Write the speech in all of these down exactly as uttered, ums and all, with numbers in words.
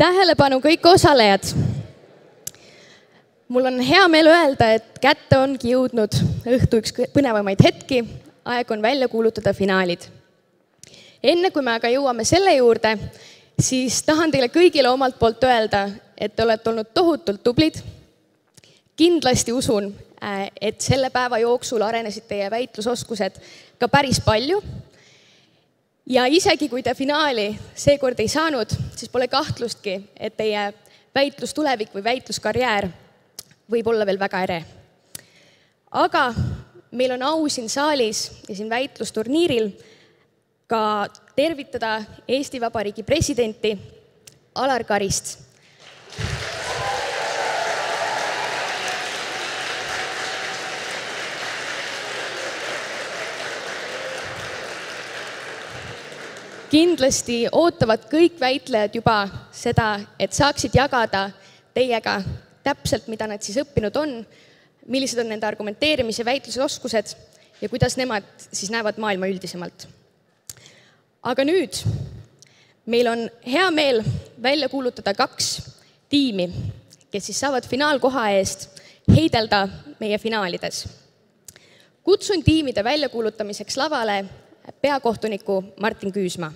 Tähelepanu kõik osalejad. Mul on hea meel öelda, et kätte ongi jõudnud õhtu üks põnevamaid hetki. Aeg on välja kuulutada finaalid. Enne kui me aga jõuame selle juurde, siis tahan teile kõigile omalt poolt öelda, et te olete olnud tohutult tublid. Kindlasti usun, et selle päeva jooksul arenesid teie väitlusoskused ka päris palju. Ja isegi kui te finaali seekord ei saanud, siis pole kahtlustki, et teie väitlustulevik või väitluskarjäär võib olla veel väga ere. Aga meil on au siin saalis ja siin väitlusturniiril ka tervitada Eesti Vabariigi presidenti Alar Karist. Kindlasti ootavad kõik väitlejad juba seda, et saaksid jagada teiega täpselt, mida nad siis õppinud on, millised on nende argumenteerimise väitlusoskused ja kuidas nemad siis näevad maailma üldisemalt. Aga nüüd meil on hea meel välja kuulutada kaks tiimi, kes siis saavad finaalkoha eest heidelda meie finaalides. Kutsun tiimide väljakuulutamiseks lavale peakohtuniku Martin Küüsma.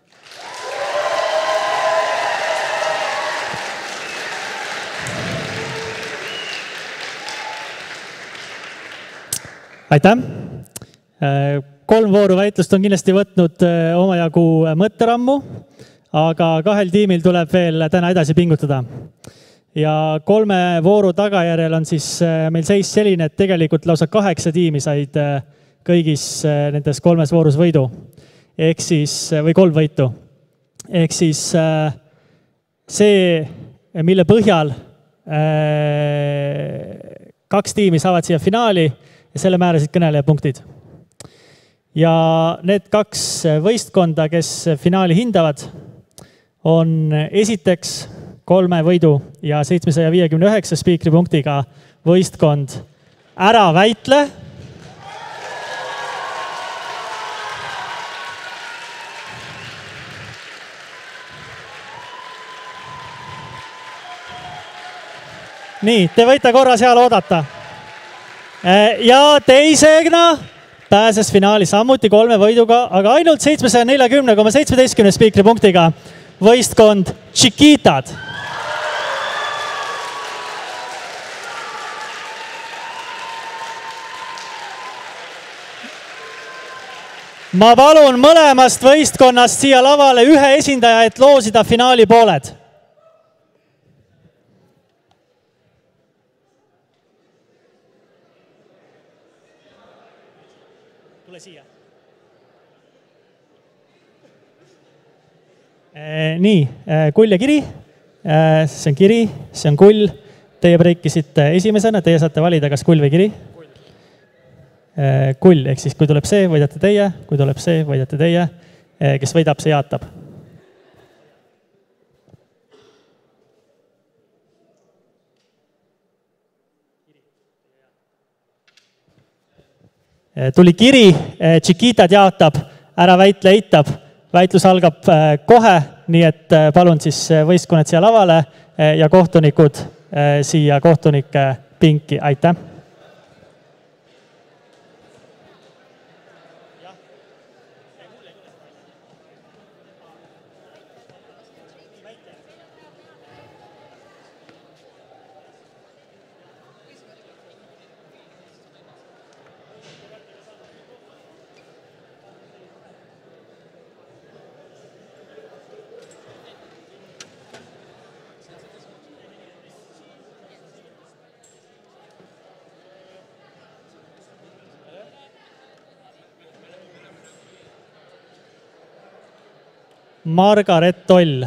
Aitäh! Kolm vooru väitlust on kindlasti võtnud omajagu mõtterammu, aga kahel tiimil tuleb veel täna edasi pingutada. Ja kolme vooru tagajärjel on siis meil seis selline, et tegelikult lausa kaheksa tiimi said kõigis nendes kolmes voorus võidu, ehk siis, või kolm võitu. Ehk siis see, mille põhjal kaks tiimi saavad siia finaali ja selle määrasid kõneleja punktid. Ja need kaks võistkonda, kes finaali hindavad, on esiteks kolme võidu ja seitsmesaja viiekümne üheksa spiikri punktiga võistkond Ära väitle. Nii, te võite korra seal oodata. Ja teisegna pääses finaali samuti kolme võiduga, aga ainult seitsmesaja neljakümne koma seitsmeteistkümne spiikri punktiga võistkond Chiquitad. Ma palun mõlemast võistkonnast siia lavale ühe esindaja, et loosida finaali pooled. Siia. Nii, Kull ja Kiri. See on Kiri, see on Kull. Teie breikisite esimesena, teie saate valida, kas Kull või Kiri. Kull, ehk siis kui tuleb see, võidate teie, kui tuleb see, võidate teie. Kes võidab, see jaatab. Tuli Kiri, Chiquitad jaotab, Ära väitle eitab. Väitlus algab kohe, nii et palun siis võistkonnad siia lavale ja kohtunikud siia kohtunike pinki. Aitäh! Margaret Toll.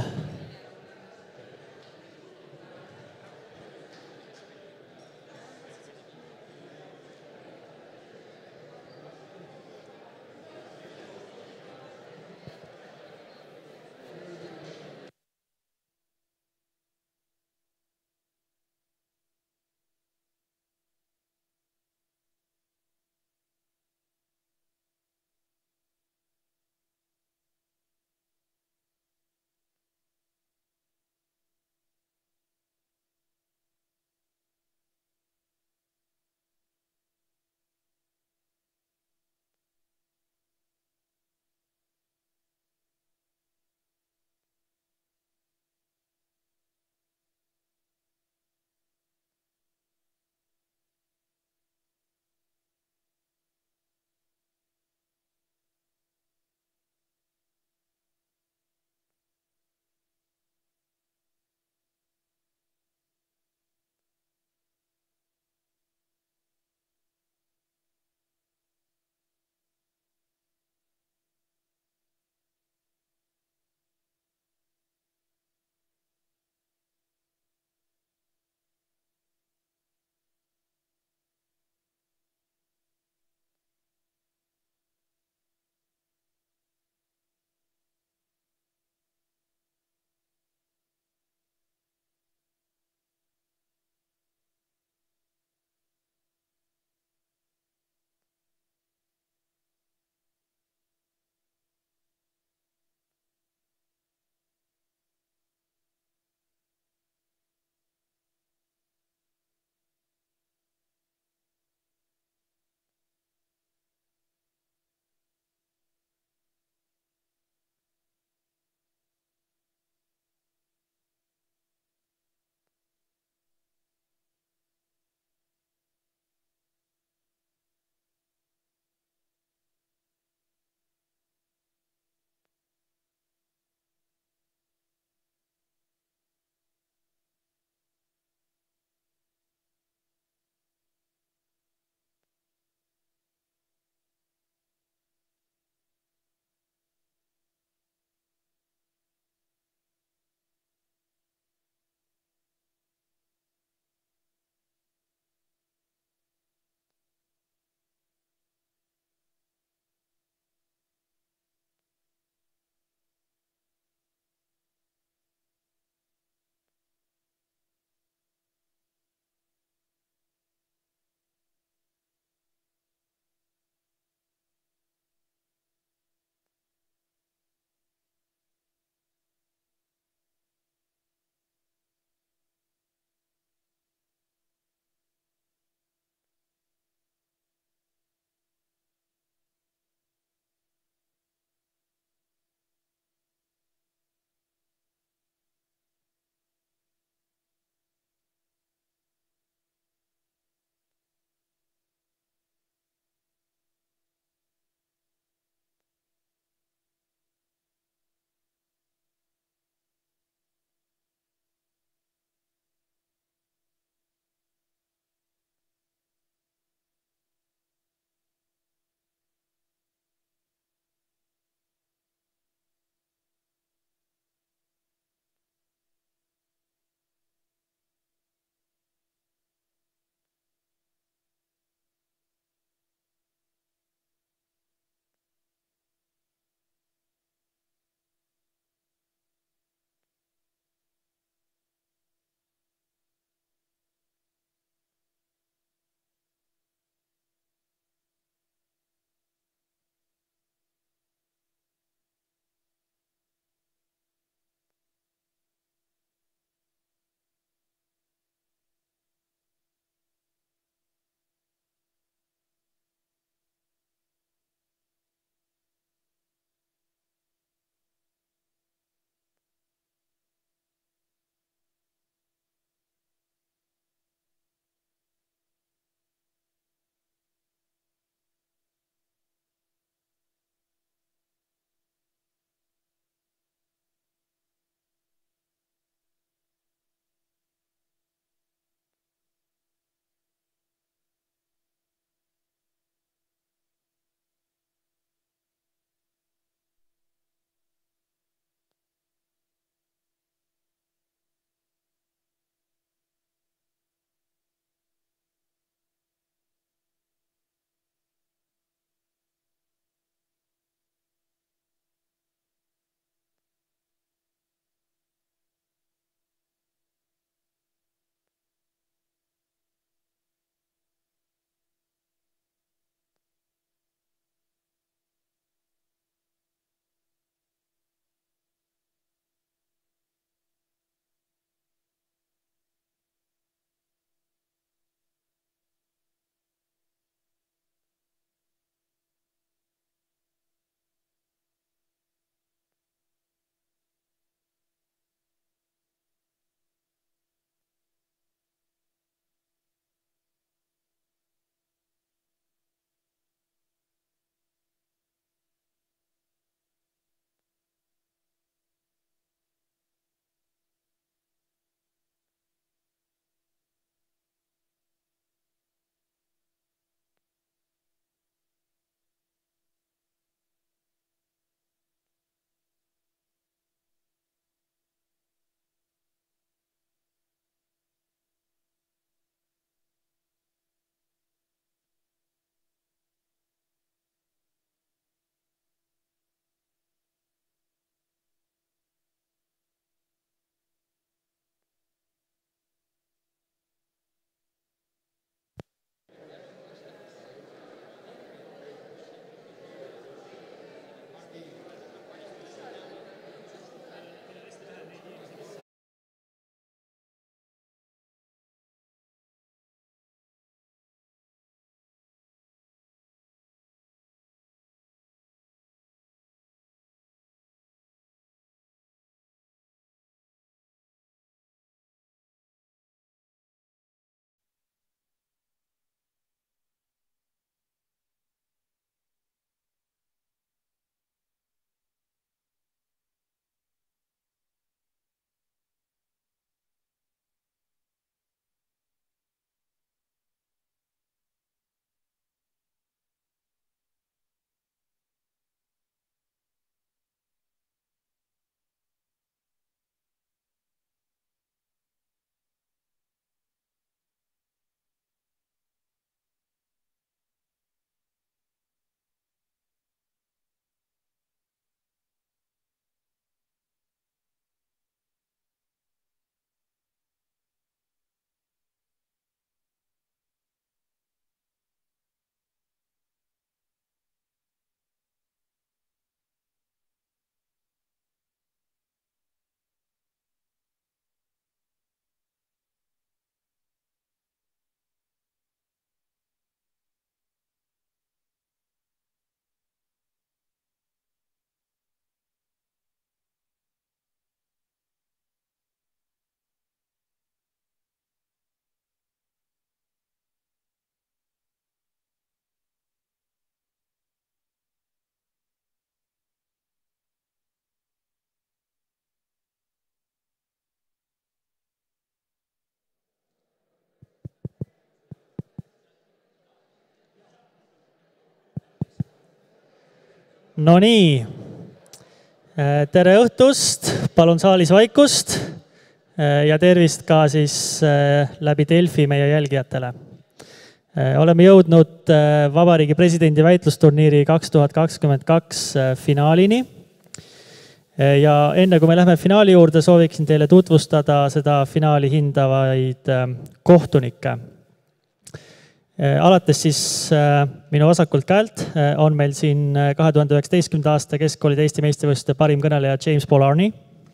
No nii, tere õhtust, palun saalis vaikust ja tervist ka siis läbi Delfi meie jälgijatele. Oleme jõudnud Vabariigi presidendi väitlusturniiri kaks tuhat kakskümmend kaks finaalini. Ja enne kui me lähme finaali juurde, sooviksin teile tutvustada seda finaali hindavaid kohtunikke. Alates siis minu vasakult käelt on meil siin kahe tuhande üheksateistkümnenda aasta keskkoolide Eesti meistrivõistluste parim kõneleja James Paul Arney.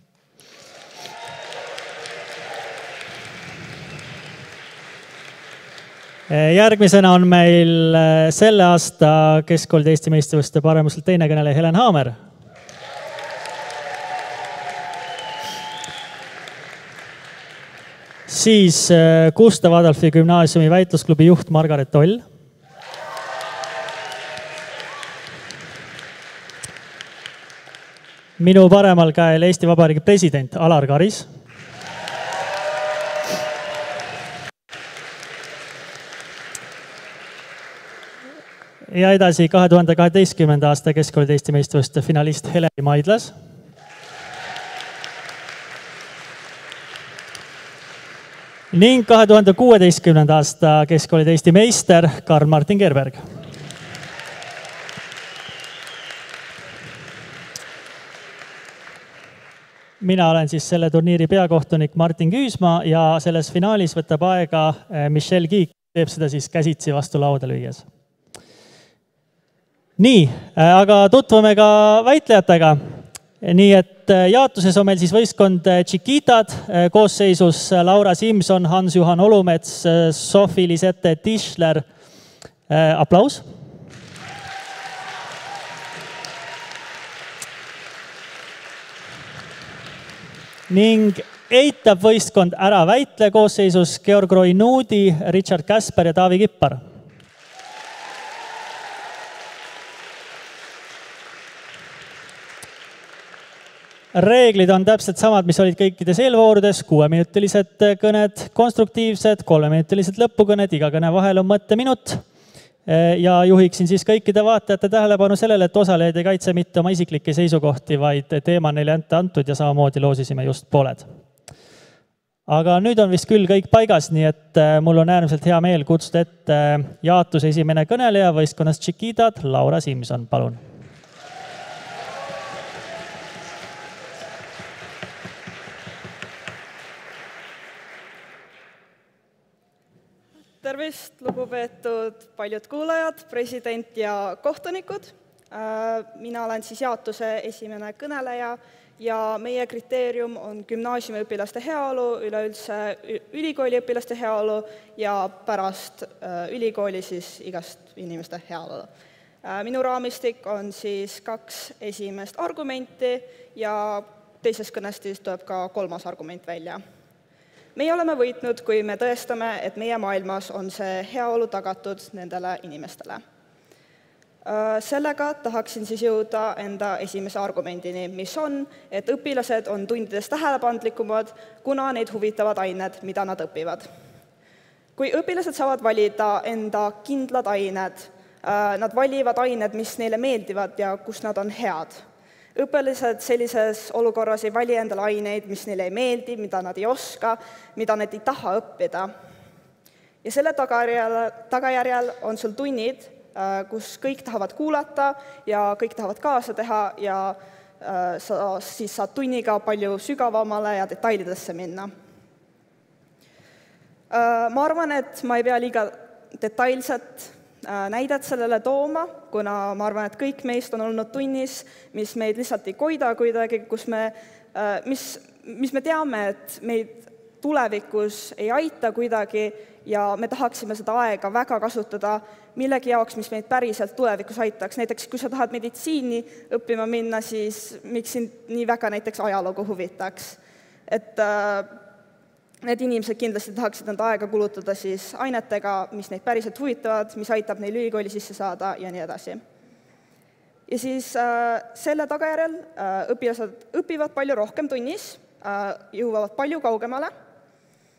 Järgmisena on meil selle aasta keskkoolide Eesti meistrivõistluste paremuselt teine kõneleja Helen Haamer. Siis Gustav Adolfi gümnaasiumi väitlusklubi juht Margaret Toll. Minu paremal käel Eesti Vabariigi president Alar Karis. Ja edasi kahe tuhande kaheteistkümnenda aasta keskkoolide Eesti meistrivõistluste finalist Heleni Maidlas. Ning kahe tuhande kuueteistkümnenda aasta keskkoolide Eesti meister Karl-Martin Gerberg. Mina olen siis selle turniiri peakohtunik Martin Küüsma ja selles finaalis võtab aega Michelle Kiik, teeb seda siis käsitsi vastu lauda lüües. Nii, aga tutvume ka väitlejatega. Nii et jaotuses on meil siis võistkond Chiquitad, koosseisus Laura Simson, Hans-Juhan Olumets, Sofi Lisette Tischler. Aplaus. Ning eitab võistkond ära väitle koosseisus Georg Roinuudi, Richard Kasper ja Taavi Kippar. Reeglid on täpselt samad, mis olid kõikides eelvoorudes, kuueminutilised kõned, konstruktiivsed, kolmeminutilised lõpukõned, iga kõne vahel on mõtteminut. Ja juhiksin siis kõikide vaatajate tähelepanu sellele, et osalejad ei kaitse mitte oma isiklikke seisukohti, vaid teema neile ette antud ja samamoodi loosisime just pooled. Aga nüüd on vist küll kõik paigas, nii et mul on äärmiselt hea meel kutsuda ette jaatuse esimene kõneleja võistkonnast Chiquitad, Laura Simson, palun. Tervist, lugupeetud paljud kuulajad, president ja kohtunikud. Mina olen siis jaotuse esimene kõneleja ja meie kriteerium on gümnaasiumi õpilaste heaolu, üleüldse ülikooli õpilaste heaolu ja pärast ülikooli siis igast inimeste heaolu. Minu raamistik on siis kaks esimest argumenti ja teises kõnestis tuleb ka kolmas argument välja. Meie oleme võitnud, kui me tõestame, et meie maailmas on see heaolu tagatud nendele inimestele. Sellega tahaksin siis jõuda enda esimese argumendini, mis on, et õpilased on tundides tähelepandlikumad, kuna neid huvitavad ained, mida nad õpivad. Kui õpilased saavad valida enda kindlad ained, nad valivad ained, mis neile meeldivad ja kus nad on head. Õpilased sellises olukorras ei vali endale aineid, mis neile ei meeldi, mida nad ei oska, mida nad ei taha õppida. Ja selle tagajärjel on sul tunnid, kus kõik tahavad kuulata ja kõik tahavad kaasa teha ja sa siis saad tunniga palju sügavamale ja detailidesse minna. Ma arvan, et ma ei pea liiga detailset näidet sellele tooma, kuna ma arvan, et kõik meist on olnud tunnis, mis meid lihtsalt ei koida kuidagi, kus me, mis, mis me teame, et meid tulevikus ei aita kuidagi ja me tahaksime seda aega väga kasutada millegi jaoks, mis meid päriselt tulevikus aitaks. Näiteks, kui sa tahad meditsiini õppima minna, siis miks sind nii väga näiteks ajalooga huvitaks. Et need inimesed kindlasti tahaksid enda aega kulutada siis ainetega, mis neid päriselt huvitavad, mis aitab neil ülikooli sisse saada ja nii edasi. Ja siis selle tagajärjel õpilased õpivad palju rohkem tunnis, jõuavad palju kaugemale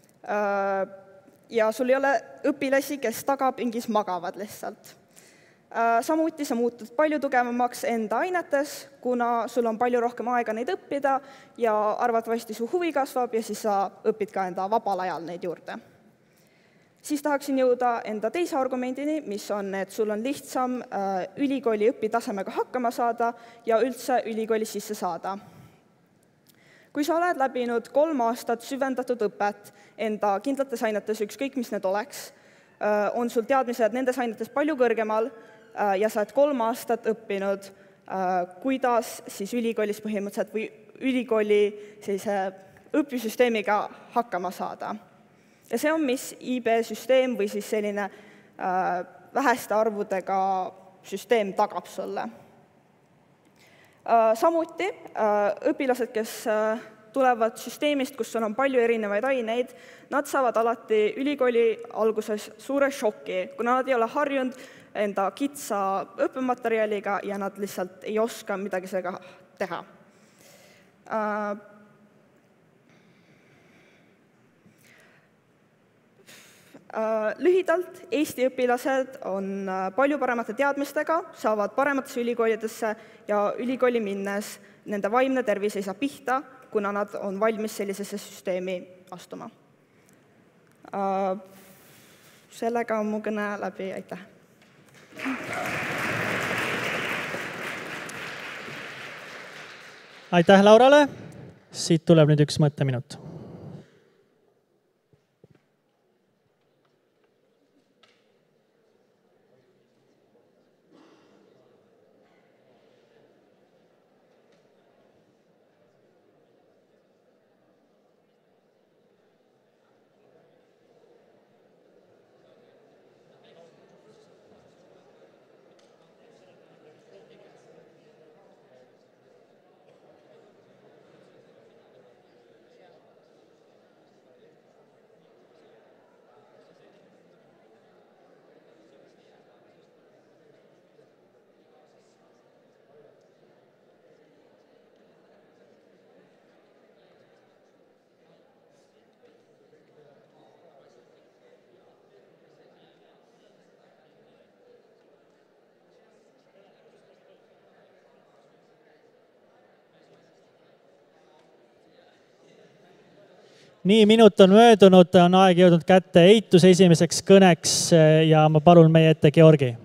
ja sul ei ole õpilasi, kes tagapingis magavad lihtsalt. Samuti sa muutud palju tugevamaks enda ainetes, kuna sul on palju rohkem aega neid õppida ja arvatavasti su huvi kasvab ja siis sa õpid ka enda vabal ajal neid juurde. Siis tahaksin jõuda enda teise argumendini, mis on, et sul on lihtsam ülikooli õpitasemega hakkama saada ja üldse ülikooli sisse saada. Kui sa oled läbinud kolm aastat süvendatud õpet enda kindlates ainetes, ükskõik mis need oleks, on sul teadmised nendes ainetes palju kõrgemal ja sa oled kolm aastat õppinud, kuidas siis ülikoolis põhimõtteliselt või ülikooli sellise õpisüsteemiga hakkama saada. Ja see on, mis I B-süsteem või siis selline väheste arvudega süsteem tagab sulle. Samuti õpilased, kes tulevad süsteemist, kus sul on palju erinevaid aineid, nad saavad alati ülikooli alguses suure šoki, kuna nad ei ole harjunud enda kitsa õppematerjaliga ja nad lihtsalt ei oska midagi sellega teha. Lühidalt, Eesti õpilased on palju paremate teadmistega, saavad parematesse ülikoolidesse ja ülikooli minnes nende vaimne tervis ei saa pihta, kuna nad on valmis sellisesse süsteemi astuma. Sellega on mu kõne läbi, aitäh! Aitäh Laurale! Siit tuleb nüüd üks mõtteminut. Nii, minut on möödunud, on aeg jõudnud kätte Eituse esimeseks kõneks ja ma palun meie ette Georgi.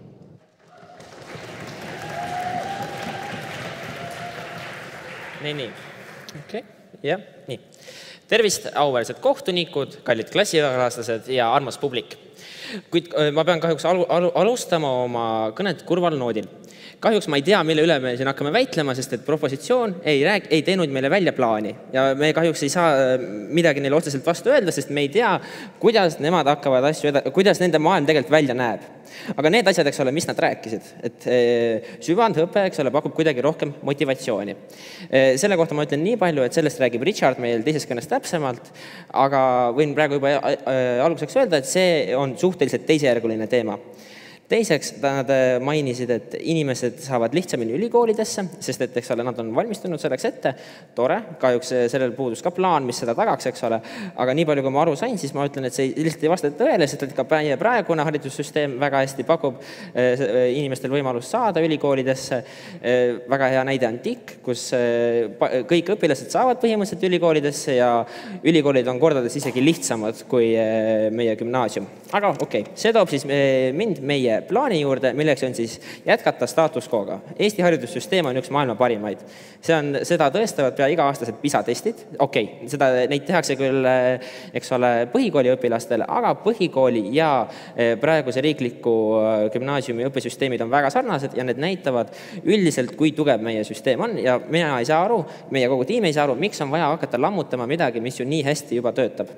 Nii, nii. Okay. Ja, nii. Tervist, auväärsed kohtunikud, kallid klassikaaslased ja armas publik. Kuid ma pean kahjuks alustama oma kõnet kurval noodil. Kahjuks ma ei tea, mille üle me siin hakkame väitlema, sest et propositsioon ei, rääg, ei teinud meile välja plaani. Ja me kahjuks ei saa midagi neile otseselt vastu öelda, sest me ei tea, kuidas nemad hakkavad asju, kuidas nende maailm tegelikult välja näeb. Aga need asjad, eks ole, mis nad rääkisid. Et süvandõpe, eks ole, pakub kuidagi rohkem motivatsiooni. Selle kohta ma ütlen nii palju, et sellest räägib Richard meil teises kõnes täpsemalt, aga võin praegu juba alguseks öelda, et see on suhteliselt teisejärguline teema. Teiseks, nad mainisid, et inimesed saavad lihtsamini ülikoolidesse, sest et eks ole, nad on valmistunud selleks ette. Tore, kahjuks sellel puudus ka plaan, mis seda tagaks, eks ole. Aga nii palju, kui ma aru sain, siis ma ütlen, et see lihtsalt ei vasta tõele, sest et ka praegune haridussüsteem väga hästi pakub inimestel võimalust saada ülikoolidesse. Väga hea näide on T I K, kus kõik õpilased saavad põhimõtteliselt ülikoolidesse ja ülikoolid on kordades isegi lihtsamad kui meie gümnaasium. Aga okei, okay. See toob siis mind meie plaani juurde, milleks on siis jätkata status quo'ga. Eesti haridussüsteem on üks maailma parimaid. See on, seda tõestavad pea iga-aastased PISA testid. Okei, okay, seda, neid tehakse küll, eks ole, põhikooli õpilastele, aga põhikooli ja praeguse riikliku gümnaasiumi õppesüsteemid on väga sarnased ja need näitavad üldiselt, kui tugev meie süsteem on ja mina ei saa aru, meie kogu tiim ei saa aru, miks on vaja hakata lammutama midagi, mis ju nii hästi juba töötab.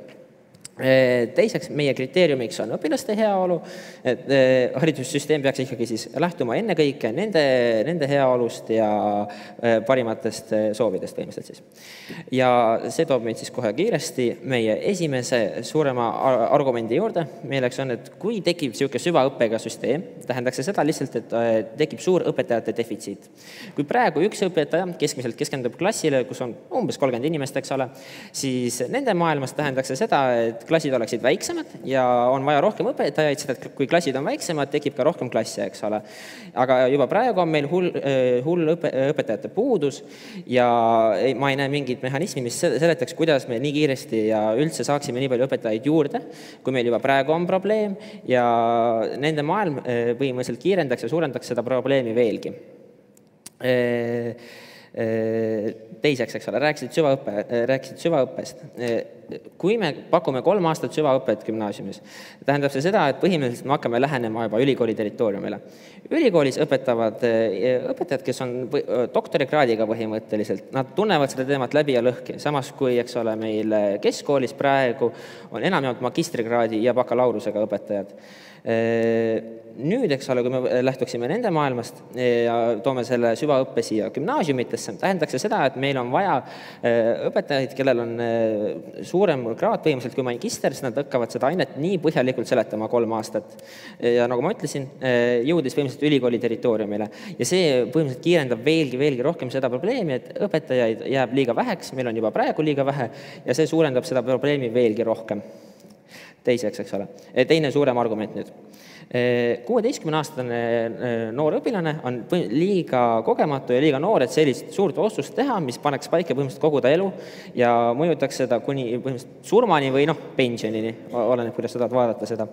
Teiseks, meie kriteeriumiks on õpilaste heaolu, et haridussüsteem peaks ikkagi siis lähtuma enne kõike nende, nende heaolust ja parimatest soovidest põhimõtteliselt siis. Ja see toob meid siis kohe kiiresti meie esimese suurema argumendi juurde, milleks on, et kui tekib niisugune süvaõppega süsteem, tähendaks see seda lihtsalt, et tekib suur õpetajate defitsiit. Kui praegu üks õpetaja keskmiselt keskendub klassile, kus on umbes kolmkümmend inimest, eks ole, siis nende maailmas tähendaks see seda, et klassid oleksid väiksemad ja on vaja rohkem õpetajaid, seda, et kui klassid on väiksemad, tekib ka rohkem klasse, eks ole. Aga juba praegu on meil hull, hull õpe, õpetajate puudus ja ei, ma ei näe mingit mehhanismi, mis seletaks, kuidas me nii kiiresti ja üldse saaksime nii palju õpetajaid juurde, kui meil juba praegu on probleem ja nende maailm põhimõtteliselt kiirendaks ja suurendaks seda probleemi veelgi. Teiseks, eks ole, rääkisid süvaõppe, rääkisid süvaõppest. Kui me pakume kolm aastat süvaõpet gümnaasiumis, tähendab see seda, et põhimõtteliselt me hakkame lähenema juba ülikooli territooriumile. Ülikoolis õpetavad õpetajad, kes on doktorikraadiga põhimõtteliselt, nad tunnevad seda teemat läbi ja lõhki. Samas kui, eks ole, meil keskkoolis praegu on enamjaolt magistrikraadi ja bakalaureusega õpetajad. Nüüd, eks ole, kui me lähtuksime nende maailmast ja toome selle süvaõppe siia gümnaasiumitesse, tähendaks see seda, et meil on vaja õpetajaid, kellel on suurem kraad põhimõtteliselt kui magister, siis nad hakkavad seda ainet nii põhjalikult seletama kolm aastat. Ja nagu ma ütlesin, jõudis põhimõtteliselt ülikooli territooriumile. Ja see põhimõtteliselt kiirendab veelgi, veelgi rohkem seda probleemi, et õpetajaid jääb liiga väheks, meil on juba praegu liiga vähe ja see suurendab seda probleemi veelgi rohkem. Teiseks, eks ole. Teine suurem argument nüüd. kuueteistkümne-aastane noor õpilane on liiga kogematu ja liiga noor, et sellist suurt otsust teha, mis paneks paika põhimõtteliselt kogu ta elu ja mõjutaks seda kuni põhimõtteliselt surmani või noh, pensionini, oleneb, kuidas sa tahad vaadata seda.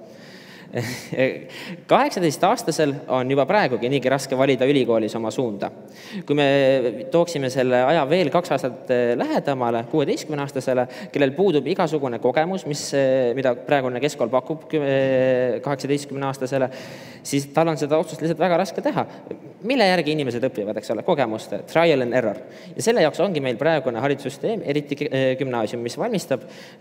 kaheksateist-aastasel on juba praegugi niigi raske valida ülikoolis oma suunda. Kui me tooksime selle aja veel kaks aastat lähedamale kuueteistkümne-aastasele, kellel puudub igasugune kogemus, mis, mida praegune keskkool pakub kaheksateistkümne-aastasele, siis tal on seda otsust lihtsalt väga raske teha. Mille järgi inimesed õpivad, eks ole, kogemuste, trial and error. Ja selle jaoks ongi meil praegune haridussüsteem, eriti gümnaasium, mis valmistab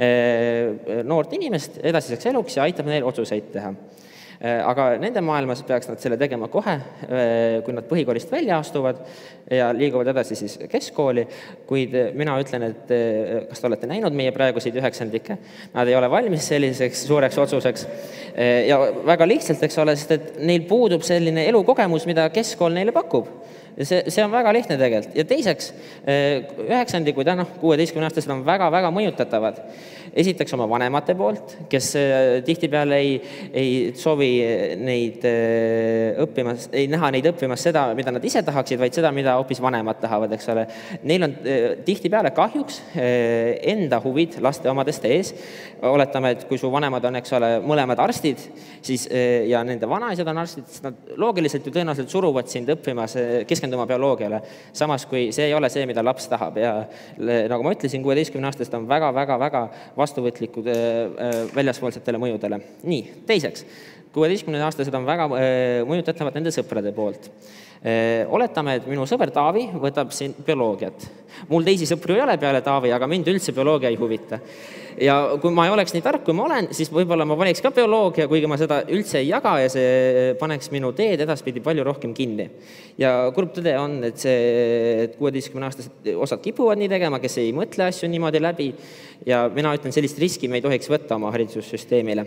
noort inimest edasiseks eluks ja aitab neil otsuseid teha. Aga nende maailmas peaks nad selle tegema kohe, kui nad põhikoolist välja astuvad ja liiguvad edasi siis keskkooli, kuid mina ütlen, et kas te olete näinud meie praeguseid üheksandikke, nad ei ole valmis selliseks suureks otsuseks ja väga lihtsalt, eks ole, sest et neil puudub selline elukogemus, mida keskkool neile pakub. See, see on väga lihtne tegelikult. Ja teiseks, üheksandikud ja noh, kuueteistkümne-aastased on väga-väga mõjutatavad. Esiteks oma vanemate poolt, kes tihtipeale ei, ei soovi neid õppimas, ei näha neid õppimas seda, mida nad ise tahaksid, vaid seda, mida hoopis vanemad tahavad, eks ole. Neil on tihtipeale kahjuks enda huvid laste omadest ees. Oletame, et kui su vanemad on, eks ole, mõlemad arstid, siis, ja nende vanaisad on arstid, siis nad loogiliselt ju tõenäoliselt suruvad sind õppimas, keskenduma bioloogiale. Samas, kui see ei ole see, mida laps tahab. Ja nagu ma ütlesin, kuueteistkümne-aastased on väga-väga-väga vastuvõtlikud väljaspoolsetele mõjudele. Nii, teiseks, kuueteistkümne-aastased on väga mõjutatavad nende sõprade poolt. Oletame, et minu sõber Taavi võtab siin bioloogiat. Mul teisi sõpru ei ole peale Taavi, aga mind üldse bioloogia ei huvita. Ja kui ma ei oleks nii tark, kui ma olen, siis võib-olla ma valiks ka bioloogia, kuigi ma seda üldse ei jaga ja see paneks minu teed edaspidi palju rohkem kinni. Ja kurb tõde on, et see kuueteistkümne-aastased osad kipuvad nii tegema, kes ei mõtle asju niimoodi läbi ja mina ütlen, sellist riski me ei tohiks võtta oma haridussüsteemile.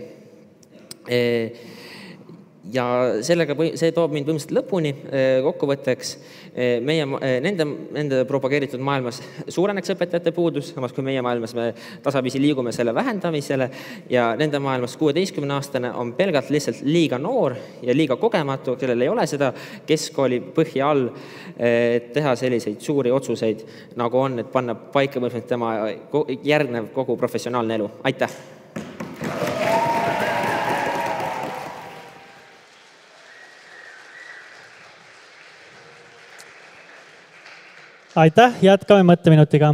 Ja sellega see toob mind põhimõtteliselt lõpuni kokkuvõtteks. Meie, nende, nende propageeritud maailmas suureneks õpetajate puudus, samas kui meie maailmas me tasapisi liigume selle vähendamisele ja nende maailmas kuueteistkümne-aastane on pelgalt lihtsalt liiga noor ja liiga kogematu, kellel ei ole seda keskkooli põhja all, et teha selliseid suuri otsuseid, nagu on, et panna paika põhimõtteliselt tema järgnev kogu professionaalne elu. Aitäh! Aitäh, jätkame mõtteminutiga.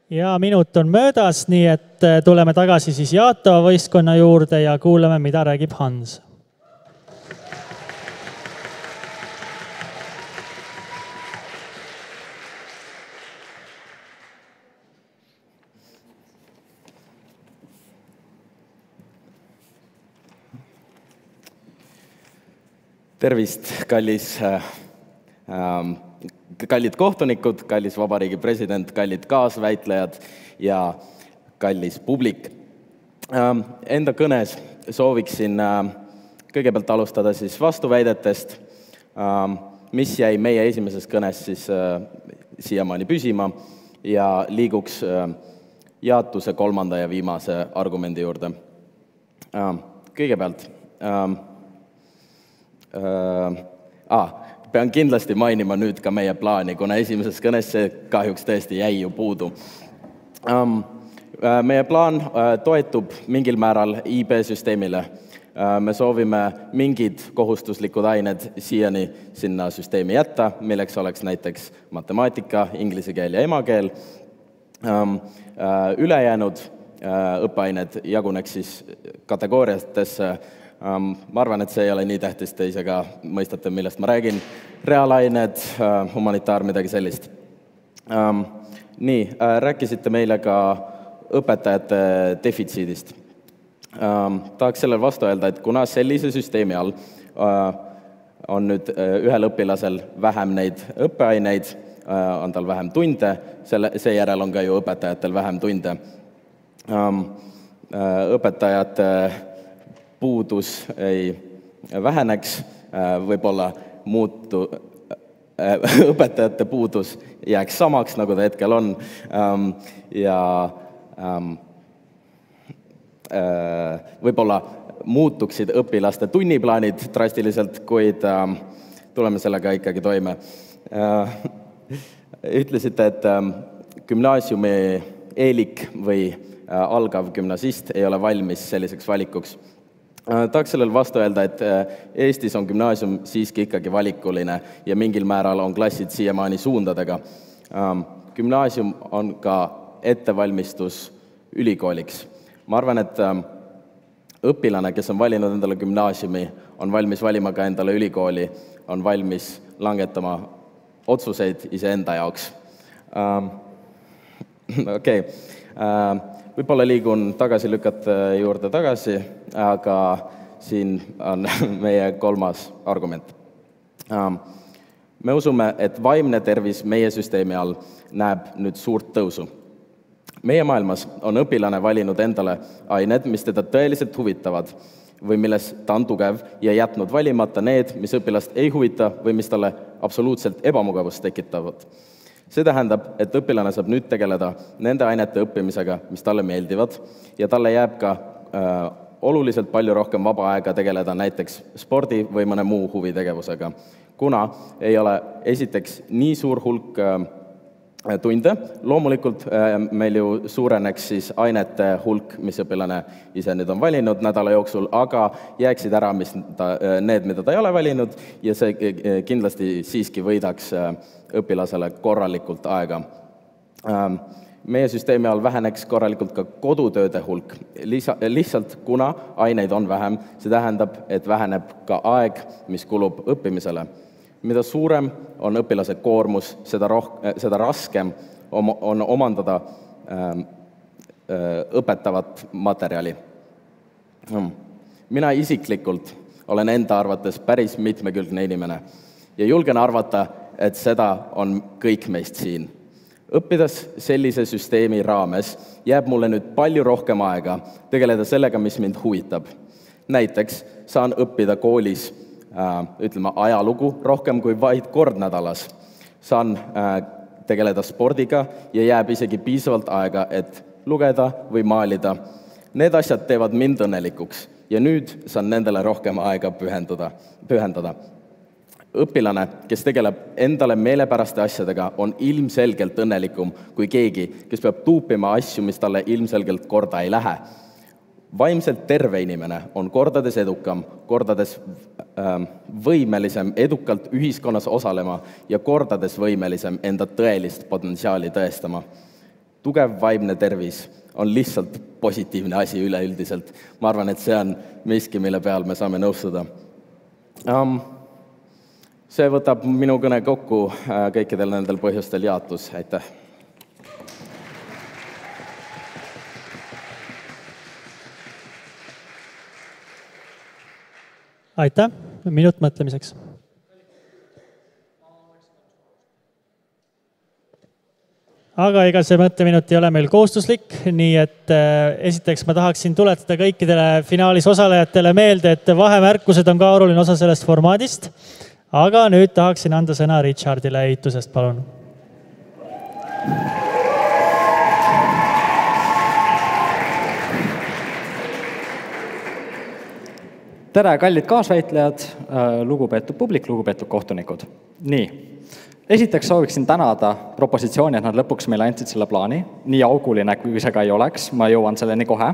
ja minut on möödas, nii et tuleme tagasi siis jaatava võistkonna juurde ja kuulame, mida räägib Hans. Tervist, kallis, äh, kallid kohtunikud, kallis vabariigi president, kallid kaasväitlejad ja kallis publik. Äh, enda kõnes sooviksin äh, kõigepealt alustada siis vastuväidetest, äh, mis jäi meie esimeses kõnes siis äh, siiamaani püsima ja liiguks äh, jaatuse kolmanda ja viimase argumendi juurde. Äh, kõigepealt äh, Uh, ah, pean kindlasti mainima nüüd ka meie plaani, kuna esimeses kõnes see kahjuks tõesti jäi ju puudu. Um, uh, meie plaan uh, toetub mingil määral I B-süsteemile. Uh, me soovime mingid kohustuslikud ained siiani sinna süsteemi jätta, milleks oleks näiteks matemaatika, inglise keel ja emakeel. Um, uh, ülejäänud uh, õppeained jaguneks siis kategooriatesse. Um, ma arvan, et see ei ole nii tähtis, te ise ka mõistate, millest ma räägin. Reaalained, uh, humanitaar, midagi sellist. Um, nii, uh, rääkisite meile ka õpetajate defitsiidist. Um, tahaks sellel vastu öelda, et kuna sellise süsteemi all uh, on nüüd uh, ühel õpilasel vähem neid õppeaineid, uh, on tal vähem tunde, selle, seejärel on ka ju õpetajatel vähem tunde. Um, uh, õpetajate puudus ei väheneks, võib-olla muutu, õpetajate puudus jääks samaks, nagu ta hetkel on, ja võib-olla muutuksid õpilaste tunniplaanid drastiliselt, kuid tuleme sellega ikkagi toime. Ütlesite, et gümnaasiumi eelik või algav gümnasist ei ole valmis selliseks valikuks. Tahaks sellel vastu öelda, et Eestis on gümnaasium siiski ikkagi valikuline ja mingil määral on klassid siiamaani suundadega. Gümnaasium on ka ettevalmistus ülikooliks. Ma arvan, et õpilane, kes on valinud endale gümnaasiumi, on valmis valima ka endale ülikooli, on valmis langetama otsuseid iseenda jaoks. Okei. Võib-olla liigun tagasi lükata juurde tagasi, aga siin on meie kolmas argument. Me usume, et vaimne tervis meie süsteemi all näeb nüüd suurt tõusu. Meie maailmas on õpilane valinud endale ained, mis teda tõeliselt huvitavad või milles ta on tugev ja jätnud valimata need, mis õpilast ei huvita või mis talle absoluutselt ebamugavust tekitavad. See tähendab, et õpilane saab nüüd tegeleda nende ainete õppimisega, mis talle meeldivad ja talle jääb ka äh, oluliselt palju rohkem vaba aega tegeleda näiteks spordi või mõne muu huvitegevusega, kuna ei ole esiteks nii suur hulk äh, tunde. Loomulikult äh, meil ju suureneks siis ainete hulk, mis õpilane ise nüüd on valinud nädala jooksul, aga jääksid ära mis ta, need, mida ta ei ole valinud ja see kindlasti siiski võidaks äh, õpilasele korralikult aega. Meie süsteemi all väheneks korralikult ka kodutööde hulk, lihtsalt kuna aineid on vähem, see tähendab, et väheneb ka aeg, mis kulub õppimisele. Mida suurem on õpilase koormus, seda, roh-, seda raskem on omandada õpetavat materjali. Mina isiklikult olen enda arvates päris mitmekülgne inimene ja julgen arvata, et seda on kõik meist siin. Õppides sellise süsteemi raames jääb mulle nüüd palju rohkem aega tegeleda sellega, mis mind huvitab. Näiteks saan õppida koolis äh, ütleme, ajalugu rohkem kui vaid kord nädalas. Saan äh, tegeleda spordiga ja jääb isegi piisavalt aega, et lugeda või maalida. Need asjad teevad mind õnnelikuks ja nüüd saan nendele rohkem aega pühenduda, pühendada. Õpilane, kes tegeleb endale meelepäraste asjadega, on ilmselgelt õnnelikum kui keegi, kes peab tuupima asju, mis talle ilmselgelt korda ei lähe. Vaimselt terve inimene on kordades edukam, kordades äh, võimelisem edukalt ühiskonnas osalema ja kordades võimelisem enda tõelist potentsiaali tõestama. tugev vaimne tervis on lihtsalt positiivne asi üleüldiselt. Ma arvan, et see on miski, mille peal me saame nõustuda. Um, see võtab minu kõne kokku kõikidel nendel põhjustel jaotus. Aitäh! Aitäh! Minut mõtlemiseks. Aga ega see mõtteminut ei ole meil kohustuslik, nii et esiteks ma tahaksin tuletada kõikidele finaalis osalejatele meelde, et vahemärkused on ka oluline osa sellest formaadist. Aga nüüd tahaksin anda sõna Richardile ehitusest, palun. Tere, kallid kaasväitlejad, lugupeetud publik, lugupeetud kohtunikud. Nii, esiteks sooviksin tänada propositsiooni, et nad lõpuks meile andsid selle plaani. Nii auguline, kui see ka ei oleks, ma jõuan selleni kohe.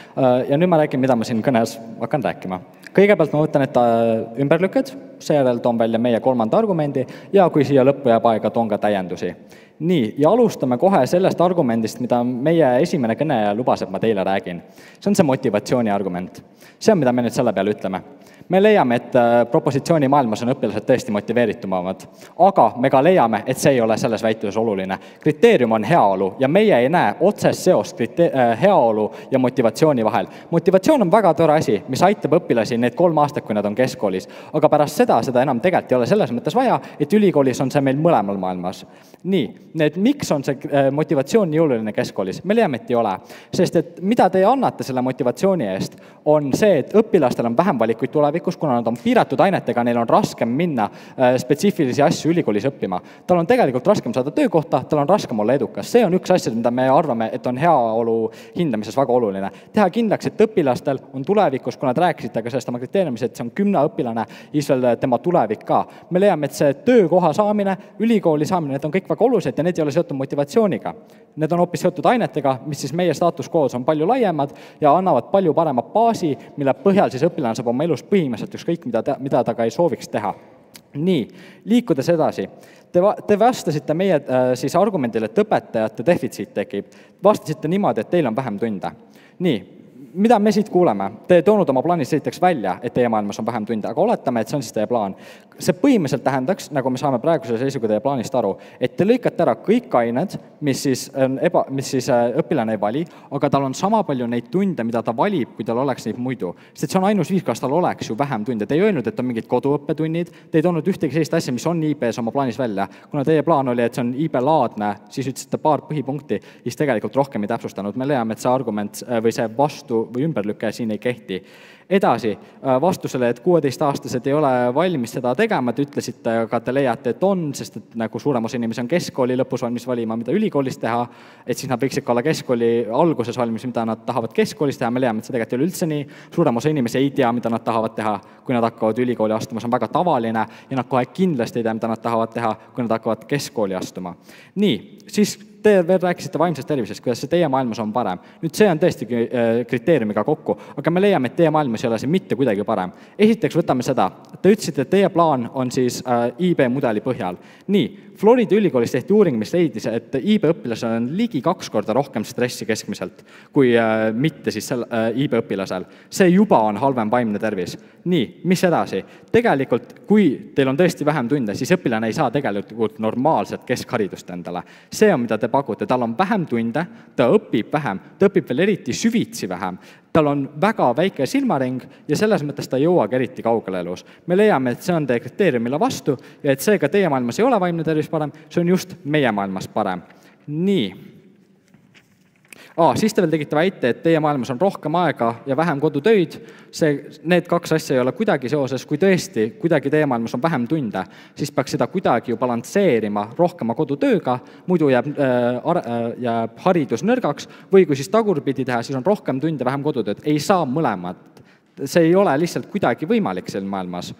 Ja nüüd ma räägin, mida ma siin kõnes hakkan rääkima. Kõigepealt ma võtan ette ümberlükked, seejärel toon välja meie kolmanda argumendi ja kui siia lõppu jääb aega, toon ka täiendusi. Nii, ja alustame kohe sellest argumendist, mida meie esimene kõneja lubas, et ma teile räägin. See on see motivatsiooni argument. See on, mida me nüüd selle peale ütleme. Me leiame, et propositsiooni maailmas on õpilased tõesti motiveeritumavad, aga me ka leiame, et see ei ole selles väitluses oluline. Kriteerium on heaolu ja meie ei näe otsest seost heaolu ja motivatsiooni vahel. Motivatsioon on väga tore asi, mis aitab õpilasi need kolm aastat, kui nad on keskkoolis, aga pärast seda seda enam tegelikult ei ole selles mõttes vaja, et ülikoolis on see meil mõlemal maailmas. Nii, need, miks on see motivatsioon nii oluline keskkoolis? Me leiame, et ei ole, sest et mida te annate selle motivatsiooni eest, on see, et õpilastel on vähem valikuid tulevikus, kuna nad on piiratud ainetega, neil on raskem minna spetsiifilisi asju ülikoolis õppima. Tal on tegelikult raskem saada töökohta, tal on raskem olla edukas. See on üks asja, mida me arvame, et on heaolu hindamises väga oluline. Teha kindlaks, et õpilastel on tulevikus, kui nad rääkisite ka sellest oma kriteeriumis, et see on kümne õpilane, isvel tema tulevik ka. Me leiame, et see töökoha saamine, ülikooli saamine, need on kõik väga olulised ja need ei ole seotud motivatsiooniga. Need on hoopis seotud ainetega, mis siis meie staatuskoos on palju laiemad ja annavad palju parema baasi, mille põhjal siis õpilane saab oma elus põhimõtteliselt ükskõik, mida ta, mida ta ka ei sooviks teha. Nii, liikudes edasi. Te, te vastasite meie äh, siis argumendile, et õpetajate defitsiit tekib. Vastasite niimoodi, et teil on vähem tunde. Nii, mida me siit kuuleme? Te toonud oma plaanis esiteks välja, et teie maailmas on vähem tunde, aga oletame, et see on siis teie plaan. See põhimõtteliselt tähendaks, nagu me saame praeguse seisuga teie plaanist aru, et te lõikate ära kõik ained, mis siis, eba, mis siis õpilane ei vali, aga tal on sama palju neid tunde, mida ta valib, kui tal oleks neid muidu. Sest see on ainus viis, kas tal oleks ju vähem tunde. Te ei öelnud, et on mingid koduõppetunnid, te ei toonud ühtegi sellist asja, mis on I B-s oma plaanis välja. Kuna teie plaan oli, et see on I B-laadne, siis ütlesite paar põhipunkti, siis tegelikult rohkem ei täpsustanud. Me leiame, et see argument või see vastu või ümberlüke siin ei kehti. Edasi, vastusele, et kuueteistaastased ei ole valmis seda tegema, te ütlesite, aga te leiate, et on, sest et nagu suurem osa inimesi on keskkooli lõpus valmis valima, mida ülikoolis teha, et siis nad võiksid ka olla keskkooli alguses valmis, mida nad tahavad keskkoolis teha. Me leiame, et see tegelikult ei ole üldse nii. Suurem osa inimesi ei tea, mida nad tahavad teha, kui nad hakkavad ülikooli astuma. See on väga tavaline ja nad kohe kindlasti ei tea, mida nad tahavad teha, kui nad hakkavad keskkooli astuma. Nii, siis te veel rääkisite vaimsest tervisest, kuidas see teie maailmas on parem. Nüüd see on tõesti kriteeriumiga kokku, aga me leiame, et teie maailmas ei ole see mitte kuidagi parem. Esiteks võtame seda. Te ütlesite, et teie plaan on siis I B mudeli põhjal. Nii, Florida ülikoolis tehti uuring, mis leidis, et I B õpilasel on ligi kaks korda rohkem stressi keskmiselt, kui mitte siis I B õpilasel. See juba on halvem vaimne tervis. Nii, mis edasi? Tegelikult, kui teil on tõesti vähem tunde, siis õpilane ei saa tegelikult normaalset keskharidust endale. See on, mida te pakute. Tal on vähem tunde, ta õpib vähem, ta õpib veel eriti süvitsi vähem. Tal on väga väike silmaring ja selles mõttes ta ei jõuagi eriti kaugele elus. Me leiame, et see on teie kriteeriumile vastu ja et seega teie maailmas ei ole vaimne tervis parem, see on just meie maailmas parem. Nii. Aa, siis te veel tegite väite, et teie maailmas on rohkem aega ja vähem kodutöid. See, need kaks asja ei ole kuidagi seoses, kui tõesti kuidagi teie maailmas on vähem tunde, siis peaks seda kuidagi ju balansseerima rohkema kodutööga, muidu jääb, äh, jääb haridus nõrgaks või kui siis tagurpidi teha, siis on rohkem tunde, vähem kodutööd. Ei saa mõlemat. See ei ole lihtsalt kuidagi võimalik seal maailmas.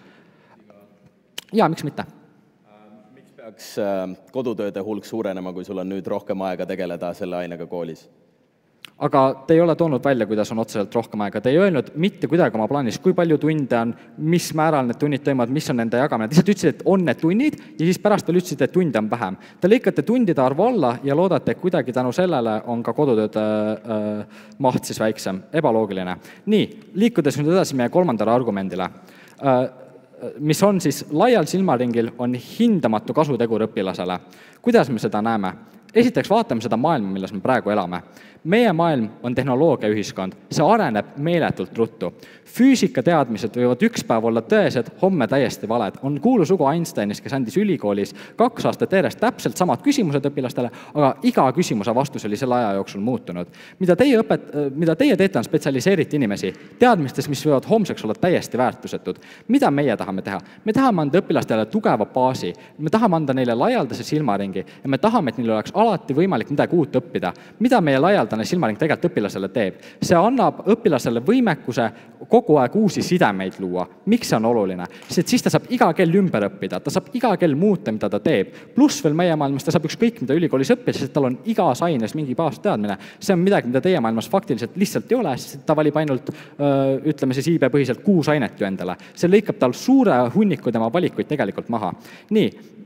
Ja, miks mitte? Miks peaks kodutööde hulk suurenema, kui sul on nüüd rohkem aega tegeleda selle ainega koolis? aga te ei ole toonud välja, kuidas on otseselt rohkem aega. Te ei öelnud mitte kuidagi oma plaanis, kui palju tunde on, mis määral need tunnid toimuvad, mis on nende jagamine. Te lihtsalt ütlesite, et on need tunnid ja siis pärast veel ütlesite, et tunde on vähem. Te lõikate tundide arvu alla ja loodate, et kuidagi tänu sellele on ka kodutööde äh, maht siis väiksem. Ebaloogiline. Nii, liikudes nüüd edasi meie kolmandale argumendile, äh, mis on siis laial silmaringil, on hindamatu kasutegur õpilasele. Kuidas me seda näeme? Esiteks vaatame seda maailma, milles me praegu elame. Meie maailm on tehnoloogia ühiskond, see areneb meeletult ruttu. Füüsikateadmised võivad üks päev olla tõesed, homme täiesti valed. On kuulusugu Einsteinist, kes andis ülikoolis kaks aastat järjest täpselt samad küsimused õpilastele, aga iga küsimuse vastus oli selle aja jooksul muutunud. Mida teie, õpet, mida teie teete, on spetsialiseeriti inimesi, teadmistes, mis võivad homseks olla täiesti väärtusetud. Mida meie tahame teha? Me tahame anda õpilastele tugeva baasi, me tahame anda neile laialdase silmaringi ja me tahame, et neil oleks alati võimalik midagi uut õppida. Mida meie laialdane silmaring tegelikult õpilasele teeb? See annab õpilasele võimekuse kogu aeg uusi sidemeid luua. Miks see on oluline? Sest siis ta saab iga kell ümber õppida, ta saab iga kell muuta, mida ta teeb. Pluss veel meie maailmas ta saab ükskõik, mida ülikoolis õppida, sest tal on igas aines mingi baasteadmine. See on midagi, mida teie maailmas faktiliselt lihtsalt ei ole, sest ta valib ainult, ütleme siis I B põhiselt kuus ainet ju endale. See lõikab tal suure hunniku tema valikuid tegelikult maha. Nii,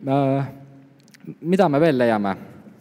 mida me veel leiame?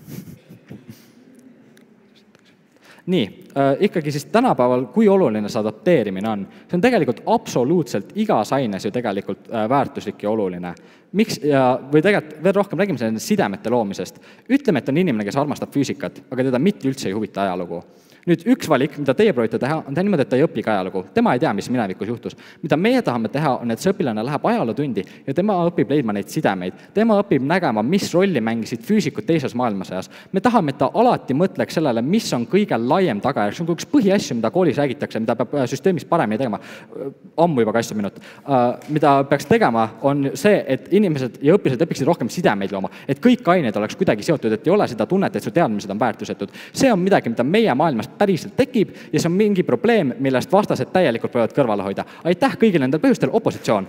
Nii, äh, ikkagi siis tänapäeval, kui oluline see adapteerimine on, see on tegelikult absoluutselt igas aines ju tegelikult äh, väärtuslik ja oluline. Miks, ja, või tegelikult veel rohkem räägime selle sidemete loomisest. Ütleme, et on inimene, kes armastab füüsikat, aga teda mitte üldse ei huvita ajalugu. Nüüd üks valik, mida teie proovite teha, on teha niimoodi, et ta ei õpi ajalugu. Tema ei tea, mis minevikus juhtus. Mida meie tahame teha, on, et see õpilane läheb ajalootundi ja tema õpib leidma neid sidemeid. Tema õpib nägema, mis rolli mängisid füüsikud teises maailmasõjas. Me tahame, et ta alati mõtleks sellele, mis on kõige laiem tagajärg. See on üks põhiasju, mida koolis räägitakse, mida peab süsteemis paremini tegema. Ammu juba kaitse minut. Mida peaks tegema, on see, et inimesed ja õpilased õpiksid rohkem sidemeid looma. Et kõik ained oleks kuidagi seotud, et ei ole seda tunnet, et su teadmised on väärtusetud. See on midagi, mida meie maailmas päriselt tekib ja see on mingi probleem, millest vastased täielikult võivad kõrvale hoida. Aitäh kõigil nendel põhjustel, opositsioon!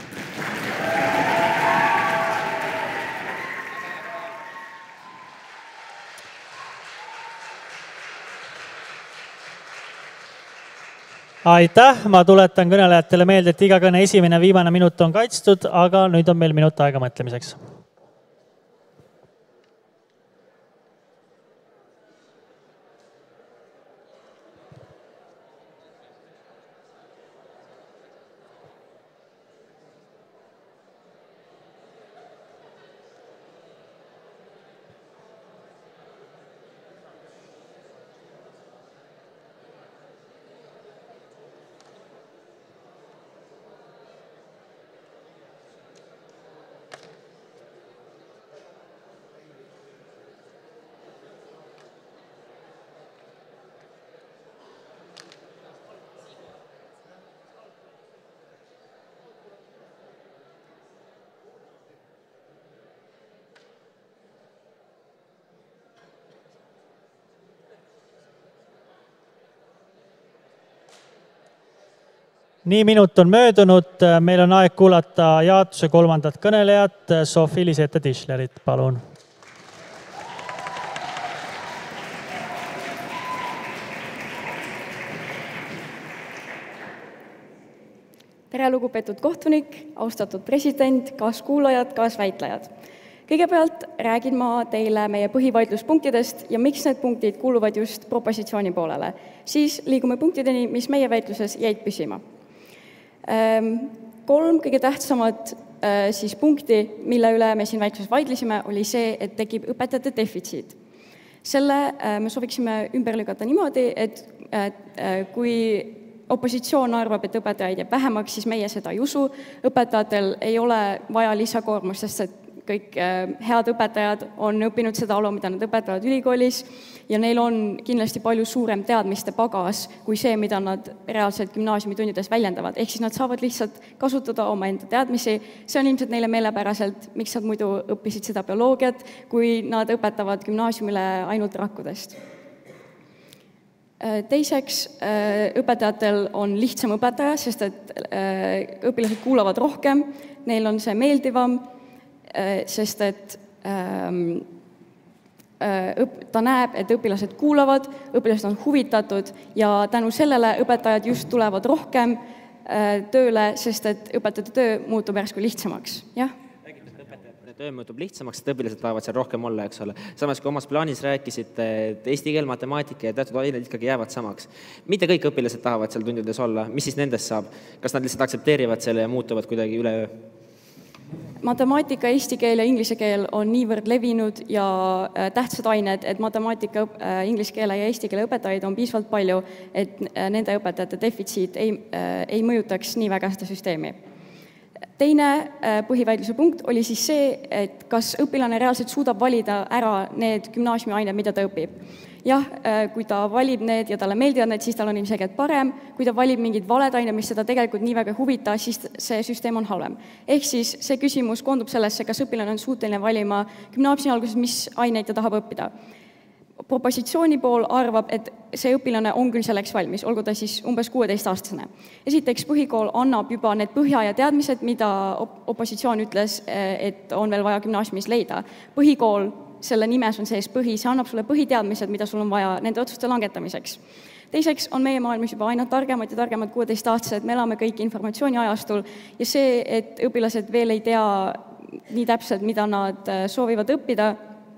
Aitäh! Ma tuletan kõnelejatele meelde, et iga kõne esimene viimane minut on kaitstud, aga nüüd on meil minut aega mõtlemiseks. Nii minut on möödunud, meil on aeg kuulata jaotuse kolmandat kõnelejat, Sofi Lisette Tischlerit, palun. Tere, lugupeetud kohtunik, austatud president, kaaskuulajad, kaasväitlejad. Kõigepealt räägin ma teile meie põhivaidluspunktidest ja miks need punktid kuuluvad just propositsiooni poolele. Siis liigume punktideni, mis meie väitluses jäid püsima. Kolm kõige tähtsamat siis punkti, mille üle me siin väitluses vaidlisime, oli see, et tekib õpetajate defitsiit. Selle me sooviksime ümber lükata niimoodi, et kui opositsioon arvab, et õpetajaid jääb vähemaks, siis meie seda ei usu. Õpetajatel ei ole vaja lisakoormust, sest et kõik head õpetajad on õppinud seda olu, mida nad õpetavad ülikoolis ja neil on kindlasti palju suurem teadmiste pagas kui see, mida nad reaalselt gümnaasiumitundides väljendavad. Ehk siis nad saavad lihtsalt kasutada oma enda teadmisi. See on ilmselt neile meelepäraselt, miks nad muidu õppisid seda bioloogiat, kui nad õpetavad gümnaasiumile ainult rakkudest. Teiseks, õpetajatel on lihtsam õpetaja, sest et õpilased kuulavad rohkem, neil on see meeldivam, sest et ähm, ta näeb, et õpilased kuulavad, õpilased on huvitatud ja tänu sellele õpetajad just tulevad rohkem tööle, sest et õpetajate töö muutub järsku lihtsamaks. Jah? Töö muutub lihtsamaks, et õpilased tahavad seal rohkem olla, eks ole. Samas, kui omas plaanis rääkisite, et eesti keel, matemaatika ja teatud ained ikkagi jäävad samaks. Mitte kõik õpilased tahavad seal tundides olla. Mis siis nendest saab? Kas nad lihtsalt aksepteerivad selle ja muutuvad kuidagi üleöö? Matemaatika, eesti keel ja inglise keel on niivõrd levinud ja tähtsad ained, et matemaatika, inglise keele ja eesti keele õpetajaid on piisavalt palju, et nende õpetajate defitsiit ei, ei mõjutaks nii väga seda süsteemi. Teine põhivaidluse punkt oli siis see, et kas õpilane reaalselt suudab valida ära need gümnaasiumiained, mida ta õpib. Jah, kui ta valib need ja talle meeldivad need, siis tal on ilmselgelt parem. Kui ta valib mingid valed ained, mis seda tegelikult nii väga huvita, siis see süsteem on halvem. Ehk siis see küsimus koondub sellesse, kas õpilane on suuteline valima gümnaasiumi alguses, mis aineid ta tahab õppida. Propositsiooni pool arvab, et see õpilane on küll selleks valmis, olgu ta siis umbes kuueteistaastasene. Esiteks, põhikool annab juba need põhja ja teadmised, mida opositsioon ütles, et on veel vaja gümnaasiumis leida. Põhikool, selle nimes on sees põhi, see annab sulle põhiteadmised, mida sul on vaja nende otsuste langetamiseks. Teiseks on meie maailmas juba aina targemad ja targemad kuueteistaastased, me elame kõik informatsiooni ajastul ja see, et õpilased veel ei tea nii täpselt, mida nad soovivad õppida,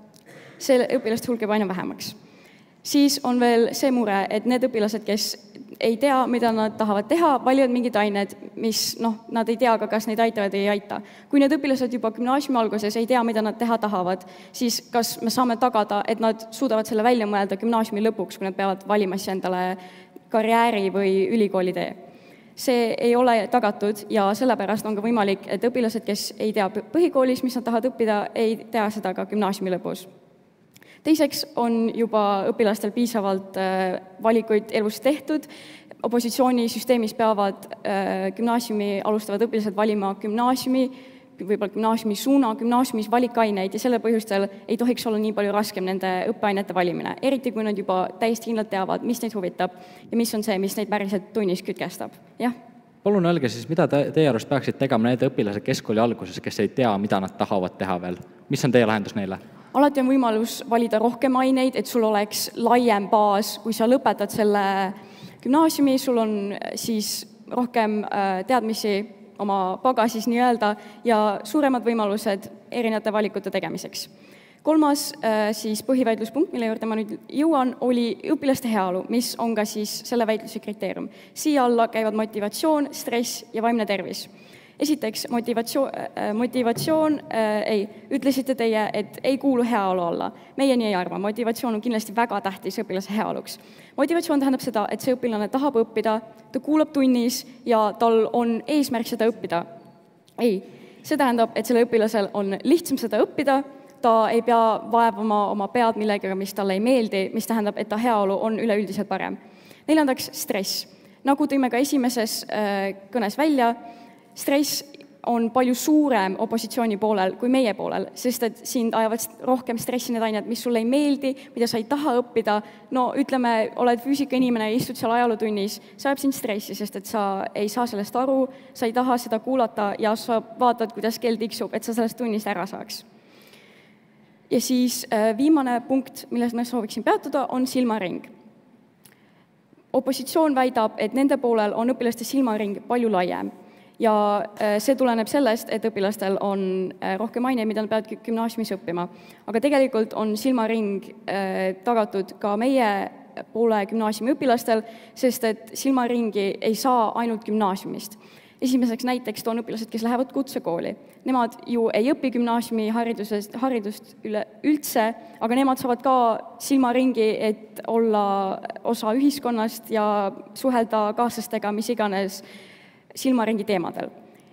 see õpilaste hulk jääb aina vähemaks. Siis on veel see mure, et need õpilased, kes ei tea, mida nad tahavad teha, valivad mingid ained, mis noh, nad ei tea ka, kas neid aitavad või ei aita. Kui need õpilased juba gümnaasiumi alguses ei tea, mida nad teha tahavad, siis kas me saame tagada, et nad suudavad selle välja mõelda gümnaasiumi lõpuks, kui nad peavad valima siis endale karjääri või ülikooli tee. See ei ole tagatud ja sellepärast on ka võimalik, et õpilased, kes ei tea põhikoolis, mis nad tahavad õppida, ei tea seda ka gümnaasiumi lõpus. Teiseks on juba õpilastel piisavalt valikuid elus tehtud. Opositsioonisüsteemis peavad gümnaasiumi alustavad õpilased valima gümnaasiumi, võib-olla gümnaasiumi suuna, gümnaasiumis valikaineid ja selle põhjustel ei tohiks olla nii palju raskem nende õppeainete valimine. Eriti kui nad juba täiesti kindlalt teavad, mis neid huvitab ja mis on see, mis neid päriselt tunnis kütkestab. Jah? Palun öelge siis, mida te, teie arust peaksid tegema need õpilased keskkooli alguses, kes ei tea, mida nad tahavad teha veel? Mis on teie lahendus neile? Alati on võimalus valida rohkem aineid, et sul oleks laiem baas, kui sa lõpetad selle gümnaasiumi, sul on siis rohkem teadmisi oma pagasis nii-öelda ja suuremad võimalused erinevate valikute tegemiseks. Kolmas siis põhivaidluspunkt, mille juurde ma nüüd jõuan, oli õpilaste heaolu, mis on ka siis selle väitluse kriteerium. Siia alla käivad motivatsioon, stress ja vaimne tervis. Esiteks, motivatsioon, motivatsioon äh, ei, ütlesite teie, et ei kuulu heaolu alla. Meie nii ei arva. Motivatsioon on kindlasti väga tähtis õpilase heaoluks. Motivatsioon tähendab seda, et see õpilane tahab õppida, ta kuulab tunnis ja tal on eesmärk seda õppida. Ei, see tähendab, et selle õpilasel on lihtsam seda õppida, ta ei pea vaevama oma pead millegagi, mis talle ei meeldi, mis tähendab, et ta heaolu on üleüldiselt parem. Neljandaks, stress. Nagu tõime ka esimeses äh, kõnes välja, stress on palju suurem opositsiooni poolel kui meie poolel, sest et sind ajavad rohkem stressi need ained, mis sulle ei meeldi, mida sa ei taha õppida. No ütleme, oled füüsikainimene ja istud seal ajalootunnis, see ajab sind stressi, sest et sa ei saa sellest aru, sa ei taha seda kuulata ja sa vaatad, kuidas kell tiksub, et sa sellest tunnist ära saaks. Ja siis viimane punkt, milles ma sooviksin peatuda, on silmaring. Opositsioon väidab, et nende poolel on õpilaste silmaring palju laiem. Ja see tuleneb sellest, et õpilastel on rohkem aineid, mida nad peavad gümnaasiumis õppima. Aga tegelikult on silmaring tagatud ka meie poole gümnaasiumi õpilastel, sest et silmaringi ei saa ainult gümnaasiumist. Esimeseks näiteks toon õpilased, kes lähevad kutsekooli. Nemad ju ei õpi gümnaasiumi haridusest, haridust üle, üldse, aga nemad saavad ka silmaringi, et olla osa ühiskonnast ja suhelda kaaslastega, mis iganes silmaringi teemadel.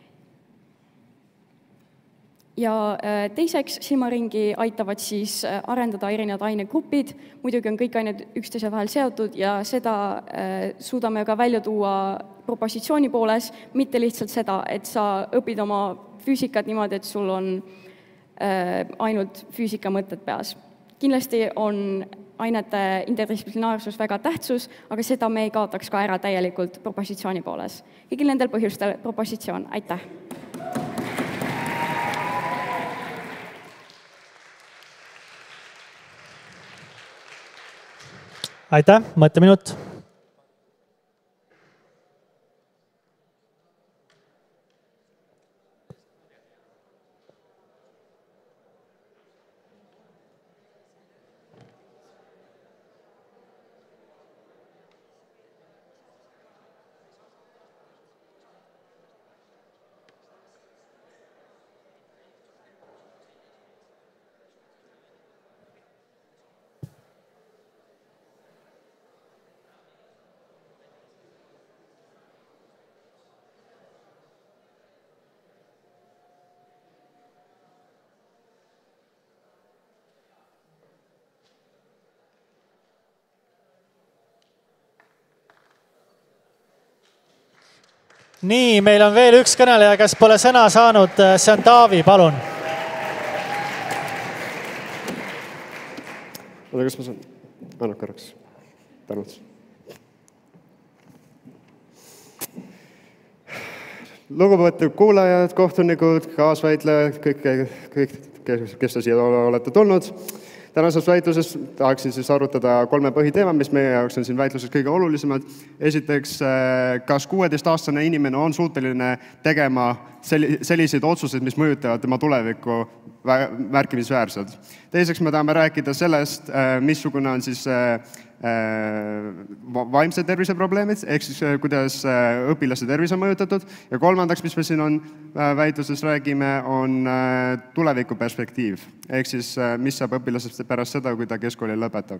Ja teiseks, silmaringi aitavad siis arendada erinevad ainegrupid, muidugi on kõik ained üksteise vahel seotud ja seda suudame ka välja tuua propositsiooni pooles, mitte lihtsalt seda, et sa õpid oma füüsikat niimoodi, et sul on ainult füüsika mõtted peas. Kindlasti on ainete interdistsiplinaarsus väga tähtsus, aga seda me ei kaotaks ka ära täielikult propositsiooni pooles. Kõigil nendel põhjustel propositsioon. Aitäh! aitäh, mõtteminut. Nii, meil on veel üks kõneleja, kes pole sõna saanud. See on Taavi, palun. Oda, kas ma saan? Anna korraks. Tänud. Lugupeetud kuulajad, kohtunikud, kaasväitlejad, kõik, kõik, kes te siia olete tulnud. Tänases väitluses tahaksin siis arutada kolme põhiteema, mis meie jaoks on siin väitluses kõige olulisemad. Esiteks, kas kuueteistaastane inimene on suuteline tegema selliseid otsuseid, mis mõjutavad tema tulevikku märkimisväärselt. Teiseks me tahame rääkida sellest, missugune on siis vaimse tervise probleemid, ehk siis kuidas õpilaste tervis on mõjutatud. Ja kolmandaks, mis me siin on väitluses räägime, on tulevikuperspektiiv. Ehk siis, mis saab õpilasest pärast seda, kui ta keskkooli lõpetab.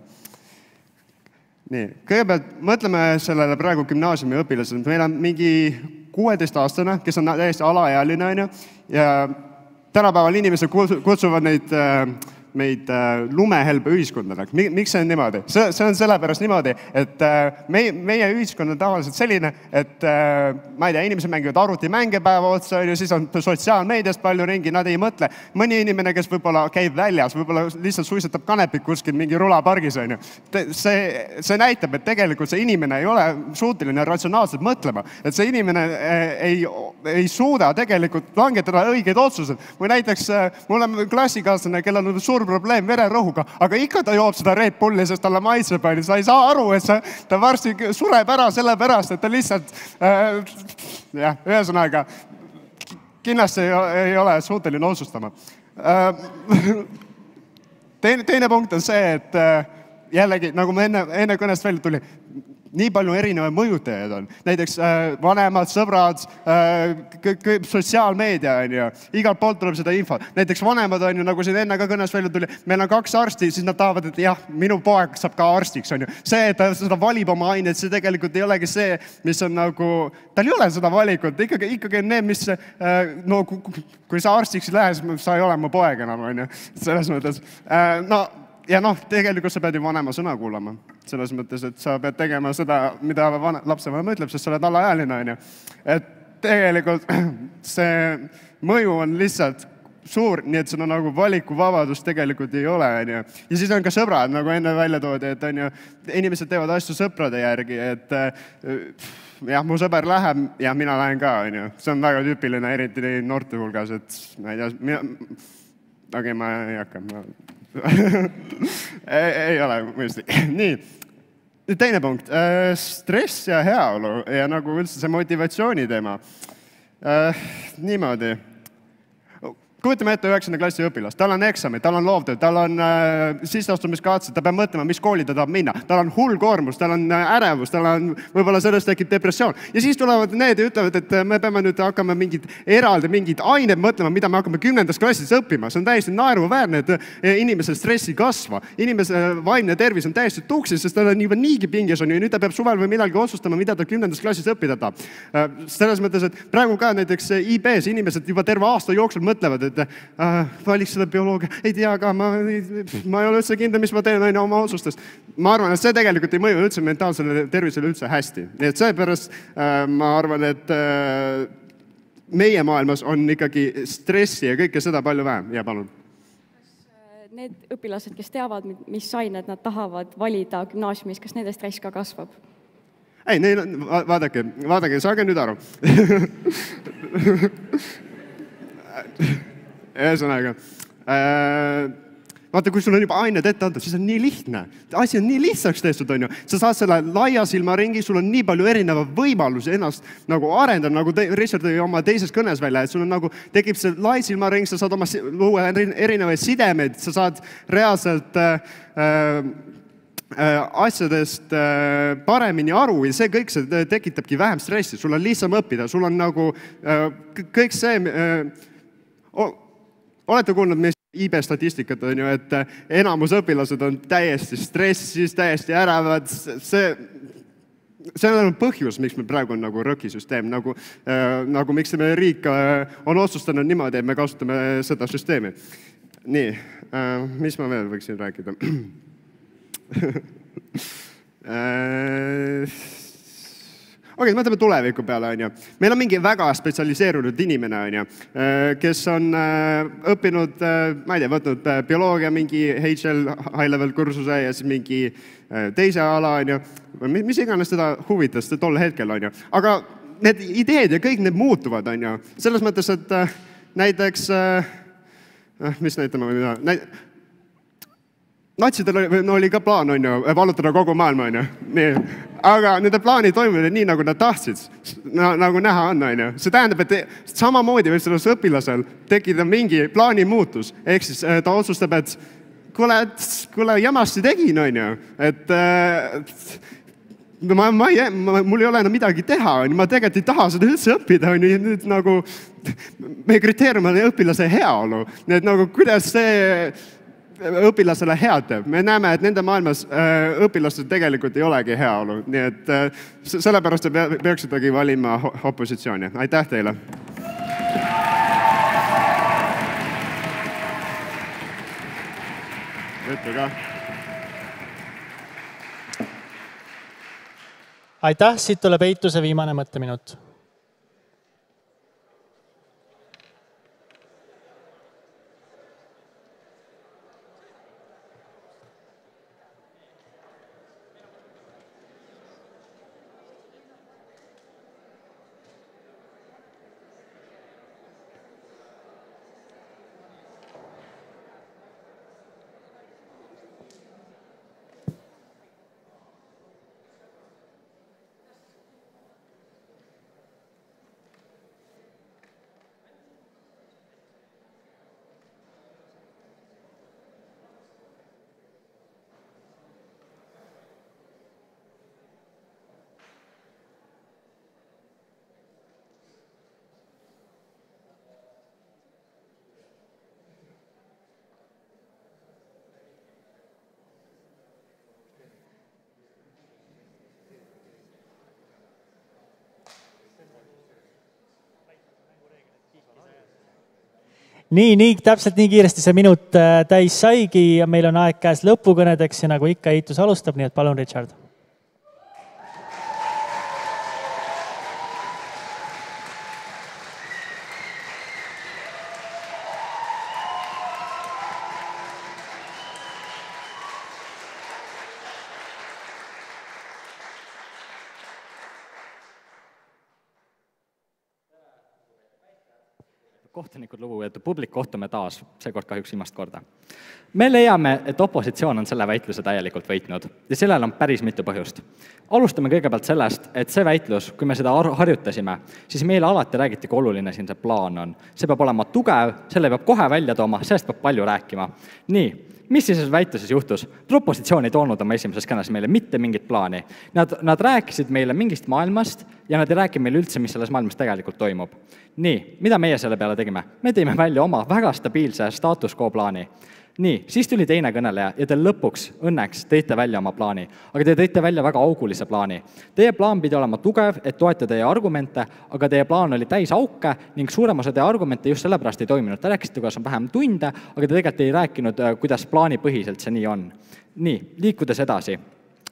Nii, kõigepealt mõtleme sellele praegu gümnaasiumi õpilased. Meil on mingi kuueteistaastane, kes on täiesti alaealine, ja tänapäeval inimesed kutsuvad neid meid lumehelbe ühiskondadega. Miks see on niimoodi? See, see on sellepärast niimoodi, et meie, meie ühiskond on tavaliselt selline, et ma ei tea, inimesed mängivad arvutimänge päeva otsa, ja siis on sotsiaalmeediast palju ringi, nad ei mõtle. Mõni inimene, kes võib-olla käib väljas, võib-olla lihtsalt suisetab kanepik kuskil mingi rulapargis. See, see näitab, et tegelikult see inimene ei ole suuteline ratsionaalselt mõtlema. Et see inimene ei, ei suuda tegelikult langetada õigeid otsused. Või näiteks mul on klassikaaslane, kellel on suur probleem verenrõhuga, aga ikka ta joob seda Red Bulli, sest talle maitseb, sa ei saa aru, et see, ta varsti sureb ära selle pärast, et ta lihtsalt äh, jah, ühesõnaga kindlasti ei, ei ole suuteline otsustama. Äh, teine, teine punkt on see, et äh, jällegi, nagu me enne, enne kõnest välja tuli, nii palju erinevaid mõjutajaid on. Näiteks äh, vanemad, sõbrad, äh, sotsiaalmeedia on ju. Igalt poolt tuleb seda info. Näiteks vanemad on ju, nagu siin enne ka kõnes välja tuli, meil on kaks arsti, siis nad tahavad, et jah, minu poeg saab ka arstiks on ju. See, et ta seda valib oma aineid, see tegelikult ei olegi see, mis on nagu, tal ei ole seda valikut. Ikkagi, ikkagi on need, mis, äh, no kui sa arstiks lähes, sa ei ole mu poeg enam on ju. Selles mõttes. Äh, no, ja noh, tegelikult sa pead ju vanema sõna kuulama. Selles mõttes, et sa pead tegema seda, mida lapsevanem ütleb, sest sa oled alaealine on ju. Et tegelikult see mõju on lihtsalt suur, nii et seda nagu valikuvabadust tegelikult ei ole on ju. Ja siis on ka sõbrad, nagu enne välja toodi, et on ju, inimesed teevad asju sõprade järgi, et jah, mu sõber läheb ja mina lähen ka on ju. See on väga tüüpiline, eriti noorte hulgas, et ma ei tea, mina... aga ma ei hakka, ma... ei, ei ole mõistlik. Nii, teine punkt. Stress ja heaolu ja nagu üldse see motivatsiooni teema. Niimoodi. Kujutame ette üheksanda klassi õpilast. Tal on eksamid, tal on loovtöö, tal on äh, sisseastumiskatsed, ta peab mõtlema, mis kooli ta tahab minna. Tal on hull koormus, tal on ärevus, tal on võib-olla sellest tekib depressioon. Ja siis tulevad need ja ütlevad, et me peame nüüd hakkama mingid eraldi, mingid ained mõtlema, mida me hakkame kümnendas klassis õppima. See on täiesti naeruväärne, et inimese stressi kasva. Inimese vaimne tervis on täiesti tuksis, sest ta on juba niigi pinges on ja nüüd ta peab suvel või millalgi otsustama, mida ta kümnendas klassis õppida tahab. Selles mõttes, et praegu ka näiteks I B-s inimesed juba terve aasta jooksul mõtlevad, et Äh, valiks seda bioloogia, ei tea ka, ma, ma ei ole üldse kindel, mis ma teen aina oma otsustest. Ma arvan, et see tegelikult ei mõju üldse mentaalsele tervisele üldse hästi. Nii et seepärast äh, ma arvan, et äh, meie maailmas on ikkagi stressi ja kõike seda palju vähem. Ja palun. Kas need õpilased, kes teavad, mis ained nad tahavad valida gümnaasiumis, kas nende stress ka kasvab? Ei, neil on, vaadake, vaadake, saage nüüd aru. Ühesõnaga, vaata, kui sul on juba ained ette antud, siis on nii lihtne. Asi on nii lihtsaks tehtud, on ju. Sa saad selle laia silmaringi, sul on nii palju erineva võimalusi ennast nagu arendada, nagu te, Richard tõi oma teises kõnes välja, et sul on nagu, tekib see lai silmaring, sa saad oma luua erinevaid sidemeid, sa saad reaalselt äh, äh, asjadest äh, paremini aru ja see kõik see tekitabki vähem stressi, sul on lihtsam õppida, sul on nagu äh, kõik see äh, oh, olete kuulnud meist I B statistikat, on ju, et enamus õpilased on täiesti stressis, täiesti äravad. See, see on põhjus, miks meil praegu on nagu rõkisüsteem, nagu, äh, nagu miks meie riik äh, on otsustanud niimoodi, et me kasutame seda süsteemi. Nii, äh, mis ma veel võiksin rääkida? äh, Okei, okay, mõtleme tuleviku peale, on ju. Meil on mingi väga spetsialiseerunud inimene, on ju, kes on õppinud, ma ei tea, võtnud bioloogia mingi H L high-level kursuse ja siis mingi teise ala, on ju. Mis iganes seda huvitas tol hetkel, on ju. Aga need ideed ja kõik need muutuvad, on ju. Selles mõttes, et näiteks, mis näitame või mida? Näit... Natsidel oli, no, oli ka plaan, on ju, vallutada kogu maailma, on ju. Nii. Aga nende plaani toimuvad nii, nagu nad tahtsid, na, nagu näha on, on ju. See tähendab, et samamoodi võib selles õpilasel tekkida mingi plaani muutus. Ehk siis ta otsustab, et kuule, kuule jamasti tegin, on ju. Et ma, ma ei, ma, mul ei ole enam midagi teha, on ju. Ma tegelikult ei taha seda üldse õppida, on ju. Nüüd nagu meie kriteerium on õpilase heaolu. Nii et nagu kuidas see õpilasele head teeb. Me näeme, et nende maailmas äh, õpilased tegelikult ei olegi heaolu. Nii et äh, sellepärast te peaksitegi valima opositsiooni. Aitäh teile! Ütle ka. Aitäh, siit tuleb Eituse viimane mõtteminut. Nii, nii, täpselt nii kiiresti see minut täis saigi ja meil on aeg käes lõpukõnedeks ja nagu ikka Eitus alustab, nii et palun, Richard. Kohtunikud, lugupeetud publik, kohtume taas, seekord kahjuks viimast korda. Me leiame, et opositsioon on selle väitluse täielikult võitnud ja sellel on päris mitu põhjust. Alustame kõigepealt sellest, et see väitlus, kui me seda harjutasime, siis meile alati räägiti, kui oluline siin see plaan on. See peab olema tugev, selle peab kohe välja tooma, sellest peab palju rääkima. Nii, mis siis väitluses juhtus? Opositsioon ei toonud oma esimeses kõnes meile mitte mingit plaani. Nad, nad rääkisid meile mingist maailmast ja nad ei räägi meile üldse, mis selles maailmas tegelikult toimub. Nii, mida meie selle peale tegime? Me teime välja oma väga stabiilse status quo plaani. Nii, siis tuli teine kõneleja ja te lõpuks õnneks tõite välja oma plaani, aga te tõite välja väga augulise plaani. Teie plaan pidi olema tugev, et toetada teie argumente, aga teie plaan oli täis auke ning suurem osa teie argumente just sellepärast ei toiminud. Te rääkisite, kuidas on vähem tunde, aga te tegelikult ei rääkinud, kuidas plaanipõhiselt see nii on. Nii, liikudes edasi.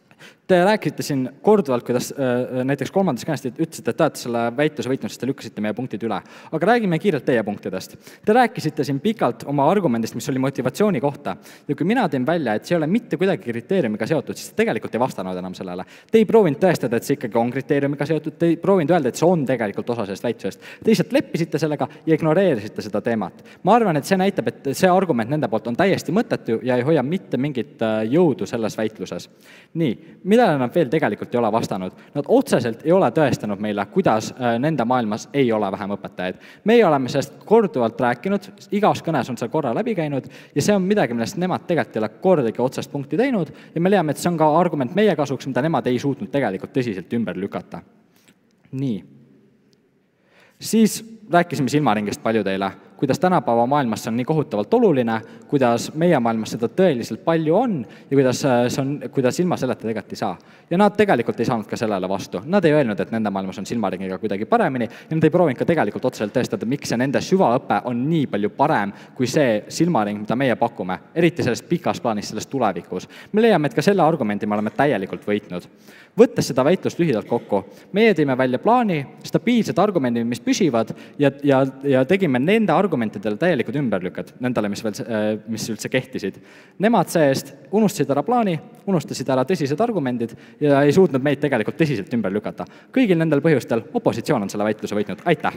Te rääkisite siin korduvalt, kuidas näiteks kolmandas kõnest ütlesite, et te olete selle väitluse võitnud, sest te lükkasite meie punktid üle. Aga räägime kiirelt teie punktidest. Te rääkisite siin pikalt oma argumendist, mis oli motivatsiooni kohta. Ja kui mina teen välja, et see ei ole mitte kuidagi kriteeriumiga seotud, siis te tegelikult ei vastanud enam sellele. Te ei proovinud tõestada, et see ikkagi on kriteeriumiga seotud, te ei proovinud öelda, et see on tegelikult osa sellest väitlusest. Te lihtsalt leppisite sellega ja ignoreerisite seda teemat. Ma arvan, et see näitab, et see argument nende poolt on täiesti mõttetu ja ei hoia mitte mingit jõudu selles väitluses. Nii, millele nad veel tegelikult ei ole vastanud. Nad otseselt ei ole tõestanud meile, kuidas nende maailmas ei ole vähem õpetajaid. Meie oleme sellest korduvalt rääkinud, igas kõnes on see korra läbi käinud ja see on midagi, millest nemad tegelikult ei ole kordagi otsest punkti teinud ja me leiame, et see on ka argument meie kasuks, mida nemad ei suutnud tegelikult tõsiselt ümber lükata. Nii. Siis rääkisime silmaringist palju teile, kuidas tänapäeva maailmas see on nii kohutavalt oluline, kuidas meie maailmas seda tõeliselt palju on ja kuidas, see on, kuidas ilma selleta tegelikult ei saa. Ja nad tegelikult ei saanud ka sellele vastu. Nad ei öelnud, et nende maailmas on silmaringiga kuidagi paremini ja nad ei proovinud ka tegelikult otseselt tõestada, miks see nende süvaõpe on nii palju parem kui see silmaring, mida meie pakume, eriti selles pikas plaanis, selles tulevikus. Me leiame, et ka selle argumendi me oleme täielikult võitnud. Võttes seda väitlust lühidalt kokku, meie teeme välja plaani, stabiilsed argumendid, mis püsivad ja, ja, ja tegime nende argumentidele täielikud ümberlükad, nendele, mis, veel, mis üldse kehtisid. Nemad seest unustasid ära plaani, unustasid ära tõsised argumendid ja ei suutnud meid tegelikult tõsiselt ümber lükata. Kõigil nendel põhjustel opositsioon on selle väitluse võitnud. Aitäh!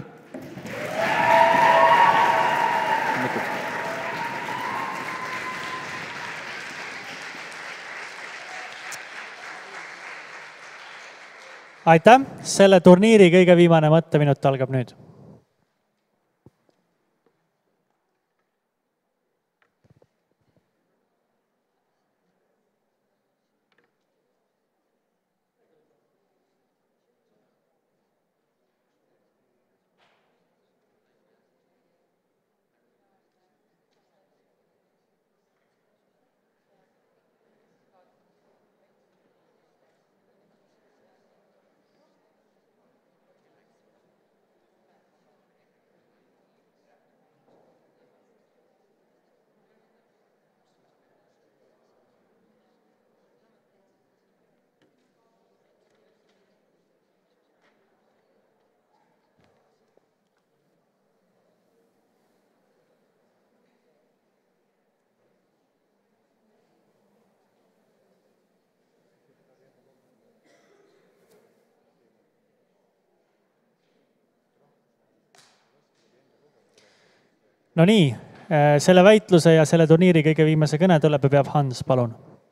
Aitäh! Selle turniiri kõige viimane mõtteminut algab nüüd. No nii, selle väitluse ja selle turniiri kõige viimase kõne tuleb ja peab Hans, palun.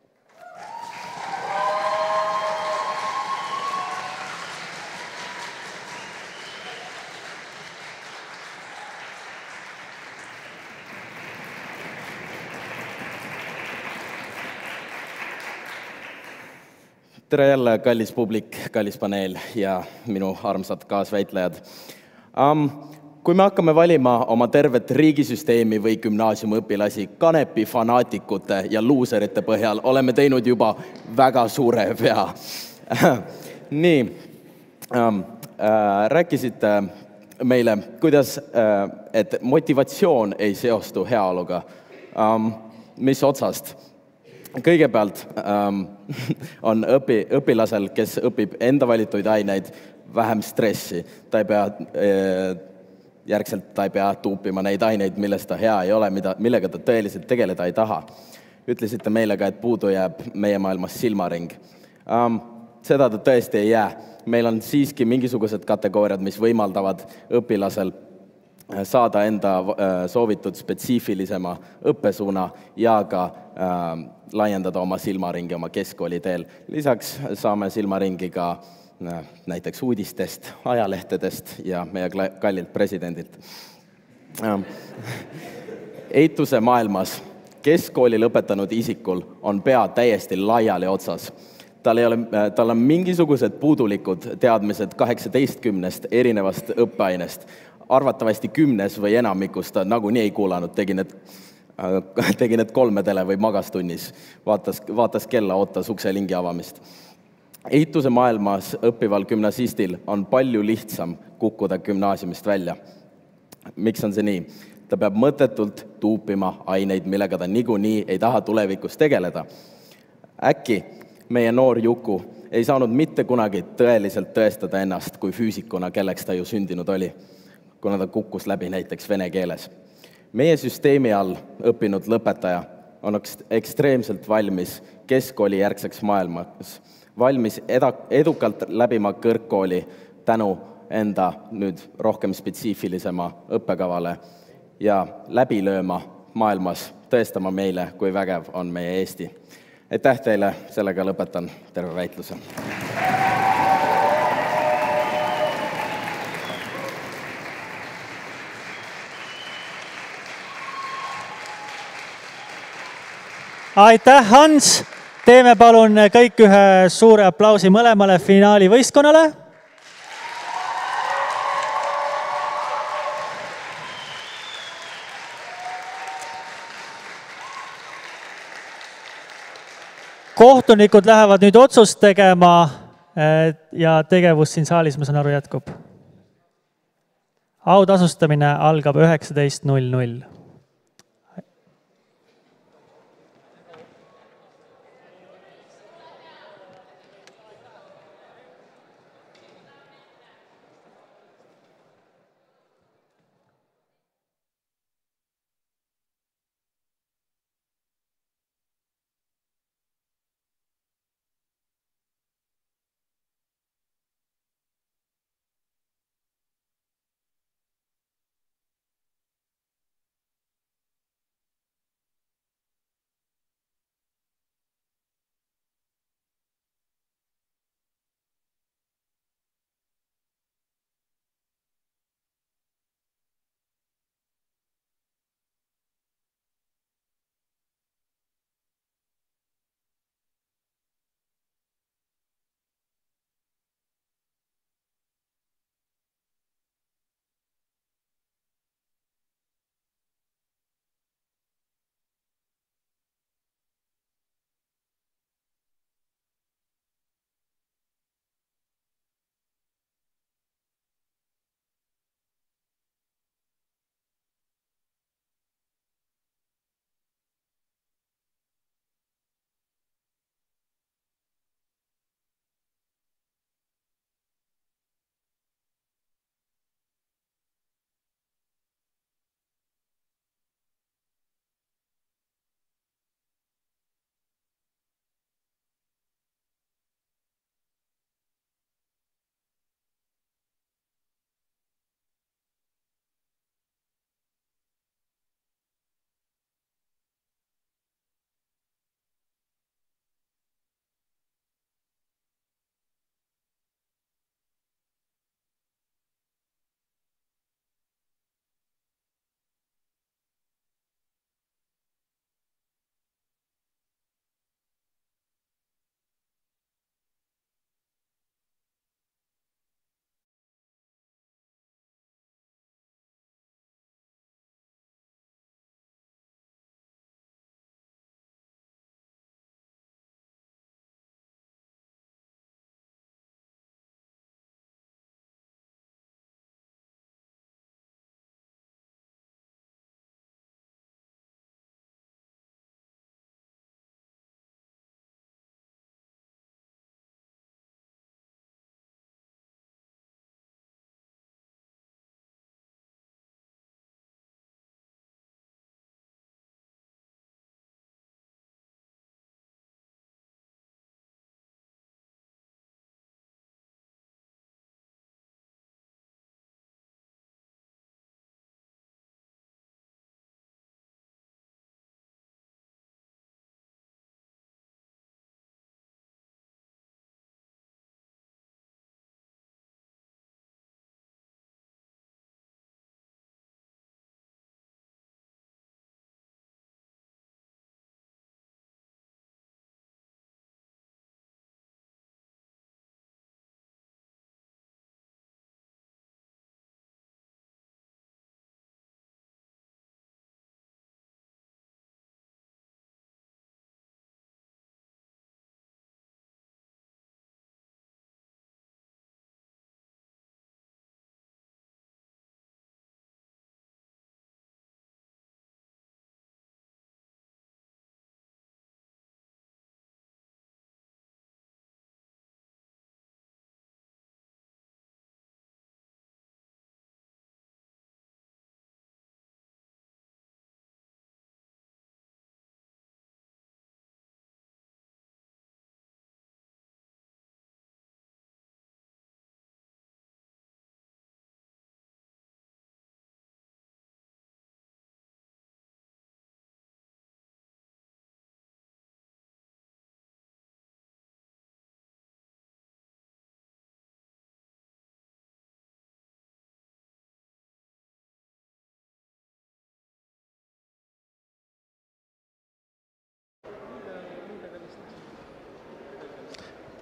Tere jälle, kallis publik, kallis paneel ja minu armsad kaasväitlejad. Um, Kui me hakkame valima oma tervet riigisüsteemi või gümnaasiumiõpilasi kanepi fanaatikute ja luuserite põhjal, oleme teinud juba väga suure vea. Nii, ähm, äh, rääkisite meile, kuidas, äh, et motivatsioon ei seostu heaoluga. Ähm, mis otsast? Kõigepealt ähm, on õpi, õpilasel, kes õpib enda valituid aineid, vähem stressi. Ta ei pea... Äh, järgselt ta ei pea tuupima neid aineid, millest ta hea ei ole, mida, millega ta tõeliselt tegeleda ei taha. Ütlesite meile ka, et puudu jääb meie maailmas silmaring. Um, seda ta tõesti ei jää. Meil on siiski mingisugused kategooriad, mis võimaldavad õpilasel saada enda soovitud spetsiifilisema õppesuuna ja ka uh, laiendada oma silmaringi oma keskkooli teel. Lisaks saame silmaringi ka näiteks uudistest, ajalehtedest ja meie kallilt presidendilt. Eituse maailmas keskkooli lõpetanud isikul on pea täiesti laiali otsas. Tal, ei ole, tal on mingisugused puudulikud teadmised kaheksateistkümnest erinevast õppeainest. Arvatavasti kümnes või enamikust ta nagunii ei kuulanud, tegi need, tegi need kolmedele või magastunnis, vaatas, vaatas kella, ootas ukselingi avamist. Eituse maailmas õppival gümnasistil on palju lihtsam kukkuda gümnaasiumist välja. Miks on see nii? Ta peab mõttetult tuupima aineid, millega ta niikuinii ei taha tulevikus tegeleda. Äkki meie noor Juku ei saanud mitte kunagi tõeliselt tõestada ennast kui füüsikuna, kelleks ta ju sündinud oli, kuna ta kukkus läbi näiteks vene keeles. Meie süsteemi all õppinud lõpetaja on ekstreemselt valmis keskkooli järgseks maailmas, valmis edukalt läbima kõrgkooli tänu enda nüüd rohkem spetsiifilisema õppekavale ja läbi lööma maailmas, tõestama meile, kui vägev on meie Eesti. Aitäh teile, sellega lõpetan terve väitluse. Aitäh, Hans! Teeme palun kõik ühe suure aplausi mõlemale finaali võistkonnale. Kohtunikud lähevad nüüd otsust tegema ja tegevus siin saalis, ma saan aru, jätkub. Autasustamine algab üheksateist null null.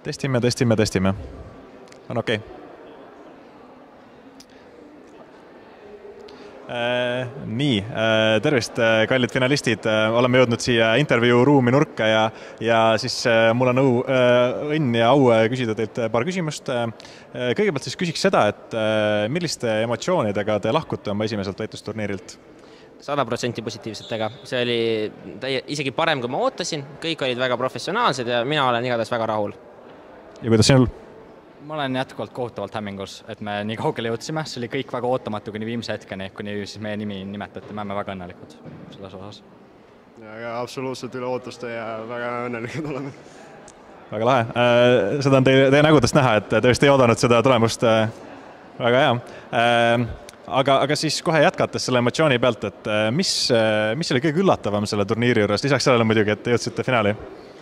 Testime, testime, testime. On okei. Okay. Nii, tervist, kallid finalistid. Oleme jõudnud siia intervjuu ruumi nurka ja, ja siis mul on õu, õnn ja au küsida teilt paar küsimust. Kõigepealt siis küsiks seda, et milliste emotsioonidega te lahkute oma esimeselt väitlusturniirilt? sada protsenti positiivsetega. See oli täie, isegi parem, kui ma ootasin. Kõik olid väga professionaalsed ja mina olen igatahes väga rahul. Ja kuidas sinul? Ma olen jätkuvalt kohutavalt hämmingus, et me nii kaugele jõudsime. See oli kõik väga ootamatu kuni viimse hetkeni, kuni siis meie nimi nimetati. Me oleme väga õnnelikud selles osas. Ja, ja absoluutselt üle ootuste ja väga õnnelikud oleme. Väga lahe. Seda on teie, teie nägudest näha, et te vist ei oodanud seda tulemust. Väga hea. Aga, aga siis kohe jätkates selle emotsiooni pealt, et mis, mis oli kõige üllatavam selle turniiri juures, lisaks sellele muidugi, et jõudsite finaali?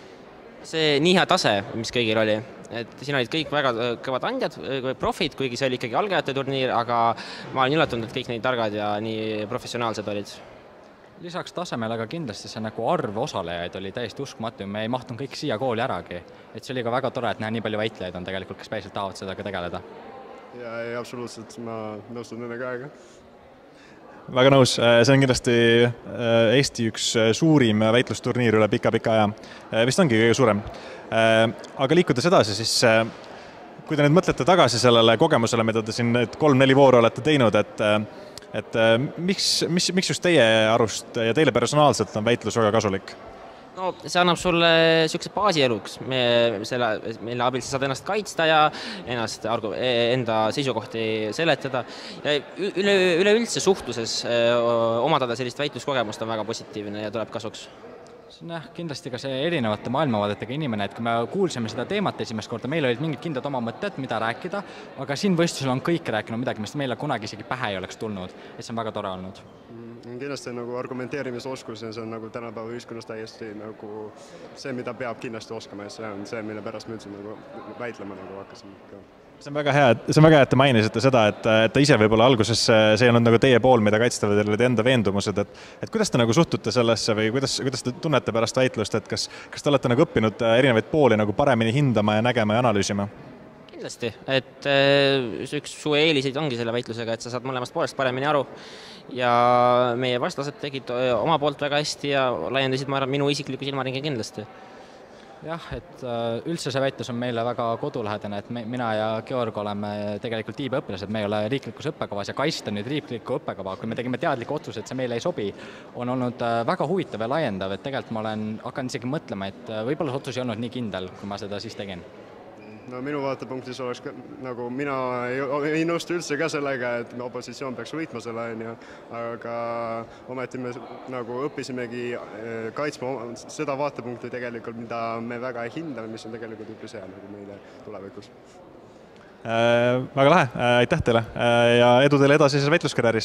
See nii hea tase, mis kõigil oli. Et siin olid kõik väga kõvad andjad, profid, kuigi see oli ikkagi algajate turniir, aga ma olen üllatunud, et kõik nii targad ja nii professionaalsed olid. Lisaks tasemel, aga kindlasti see nagu arv osalejaid oli täiesti uskumatu. Me ei mahtunud kõik siia kooli äragi. Et see oli ka väga tore, et näha nii palju väitlejaid on tegelikult, kes päriselt tahavad seda ka tegeleda. Ja, ja absoluutselt, ma nõustun nendega aega. Väga nõus, see on kindlasti Eesti üks suurim väitlusturniir üle pika-pika aja. Vist ongi kõige suurem. Aga liikudes edasi, siis kui te nüüd mõtlete tagasi sellele kogemusele, mida te siin kolm-neli vooru olete teinud, et, et miks, mis, miks just teie arust ja teile personaalselt on väitlus väga kasulik? No, see annab sulle niisuguse baasi eluks, me, selle, mille abil sa saad ennast kaitsta ja ennast argu, enda seisukohti seletada. Ja üle, üleüldse suhtluses omadada sellist väitluskogemust on väga positiivne ja tuleb kasuks. See on jah, kindlasti ka see erinevate maailmavaadetega inimene, et kui me kuulsime seda teemat esimest korda, meil olid mingid kindlad oma mõtted, mida rääkida, aga siin võistlusel on kõik rääkinud midagi, mis meile kunagi isegi pähe ei oleks tulnud, et see on väga tore olnud. Kindlasti nagu argumenteerimisoskus ja see on nagu tänapäeva ühiskonnas täiesti nagu see, mida peab kindlasti oskama ja see on see, mille pärast me üldse nagu väitlema nagu hakkasime ka. See on väga hea, see on väga hea, et te mainisite seda, et, et te ise võib-olla alguses see ei olnud nagu teie pool, mida kaitstavad teile enda veendumused, et, et kuidas te nagu suhtute sellesse või kuidas, kuidas te tunnete pärast väitlust, et kas, kas te olete nagu õppinud erinevaid pooli nagu paremini hindama ja nägema ja analüüsima? Kindlasti, et üks su eeliseid ongi selle väitlusega, et sa saad mõlemast poolest paremini aru ja meie vastased tegid oma poolt väga hästi ja laiendasid ma minu isikliku silmaringi kindlasti. Jah, et üldse see väitlus on meile väga kodulähedane, et me, mina ja Georg oleme tegelikult I B õpilased, me ei ole riiklikus õppekavas ja kaitsta nüüd riiklikku õppekava, kui me tegime teadliku otsuse, et see meile ei sobi, on olnud väga huvitav ja laiendav, et tegelikult ma olen hakanud isegi mõtlema, et võib-olla see otsus ei olnud nii kindel, kui ma seda siis tegin. No minu vaatepunktis oleks ka, nagu mina ei, ei nõustu üldse ka sellega, et opositsioon peaks võitma selle, aga ometi me nagu õppisimegi kaitsma seda vaatepunkti tegelikult, mida me väga ei hindame, mis on tegelikult üpris hea nagu meile tulevikus. Äh, väga lahe, aitäh teile ja edu teile edasises väitluskarjääris!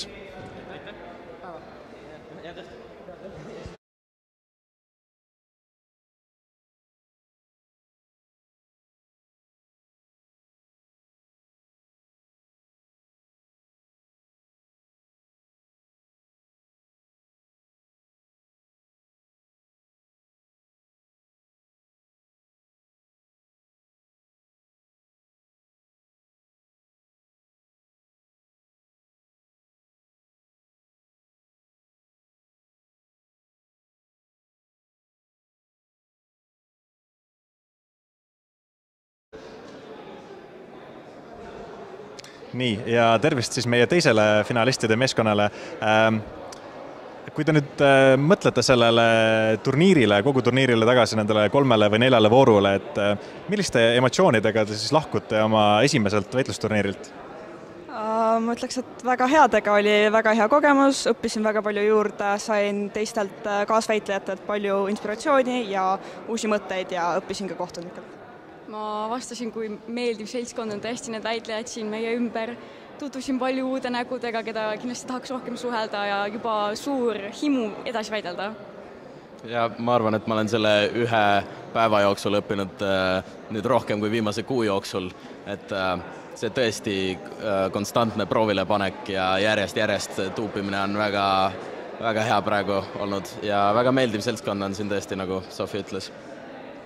Nii, ja tervist siis meie teisele finalistide meeskonnale. Kui te nüüd mõtlete sellele turniirile, kogu turniirile tagasi nendele kolmele või neljale voorule, et milliste emotsioonidega te siis lahkute oma esimeselt väitlusturniirilt? Ma ütleks, et väga headega oli väga hea kogemus, õppisin väga palju juurde, sain teistelt kaasväitlejatelt palju inspiratsiooni ja uusi mõtteid ja õppisin ka kohtunikelt. Ma vastasin, kui meeldiv seltskond on tõesti need väitlejad siin meie ümber. Tutvusin palju uude nägudega, keda kindlasti tahaks rohkem suhelda ja juba suur himu edasi väidelda. Ja ma arvan, et ma olen selle ühe päeva jooksul õppinud nüüd rohkem kui viimase kuu jooksul, et see tõesti konstantne proovile panek ja järjest-järjest tuupimine on väga, väga hea praegu olnud ja väga meeldiv seltskond on siin tõesti, nagu Sofi ütles.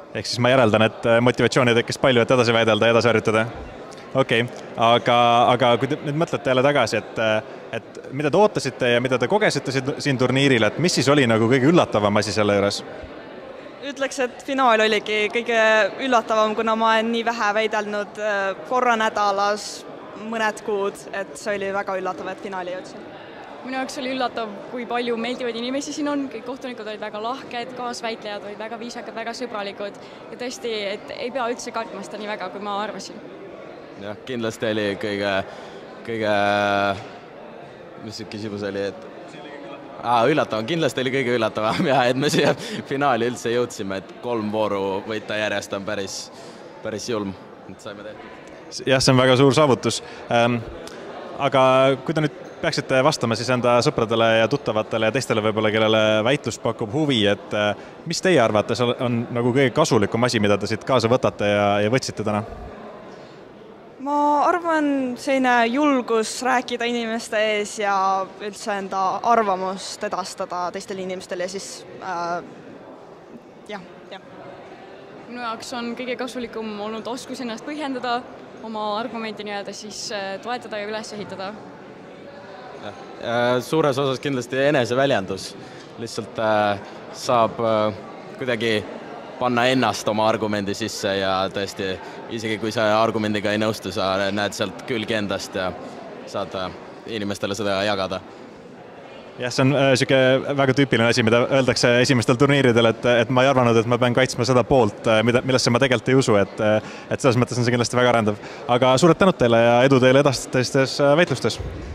ehk siis ma järeldan, et motivatsiooni tekkis palju, et edasi väidelda ja edasi harjutada. Okei, okay. aga, aga kui te nüüd mõtlete jälle tagasi, et, et mida te ootasite ja mida te kogesite siin turniiril, et mis siis oli nagu kõige üllatavam asi selle juures? Ütleks, et finaal oligi kõige üllatavam, kuna ma olen nii vähe väidelnud korra nädalas mõned kuud, et see oli väga üllatav, et finaali jõudsin. Minu jaoks oli üllatav, kui palju meeldivaid inimesi siin on, kõik kohtunikud olid väga lahked, kaasväitlejad olid väga viisakad, väga sõbralikud ja tõesti, et ei pea üldse kartma seda nii väga, kui ma arvasin. Jah, kindlasti oli kõige, kõige, mis see küsimus oli, et Aa, üllatavam, kindlasti oli kõige üllatavam ja et me siia finaali üldse jõudsime, et kolm vooru võita järjest on päris, päris julm, et saime tehtud. Jah, see on väga suur saavutus. Ähm, aga kui te nüüd peaksite vastama siis enda sõpradele ja tuttavatele ja teistele võib-olla, kellele väitlus pakub huvi, et mis teie arvates on nagu kõige kasulikum asi, mida te siit kaasa võtate ja, ja võtsite täna? Ma arvan, selline julgus rääkida inimeste ees ja üldse enda arvamust edastada teistele inimestele ja siis äh, jah, jah. Minu jaoks on kõige kasulikum olnud oskus ennast põhjendada, oma argumenti nii-öelda siis toetada ja üles ehitada. Suures osas kindlasti eneseväljendus. Lihtsalt äh, saab äh, kuidagi panna ennast oma argumendi sisse ja tõesti, isegi kui sa argumendiga ei nõustu, sa näed sealt külgi endast ja saad inimestele seda jagada. Jah, see on siuke väga tüüpiline asi, mida öeldakse esimestel turniiridel, et, et ma ei arvanud, et ma pean kaitsma seda poolt, mida, millesse ma tegelikult ei usu, et, et selles mõttes on see kindlasti väga arendav. Aga suured tänud teile ja edu teile edastistes väitlustes!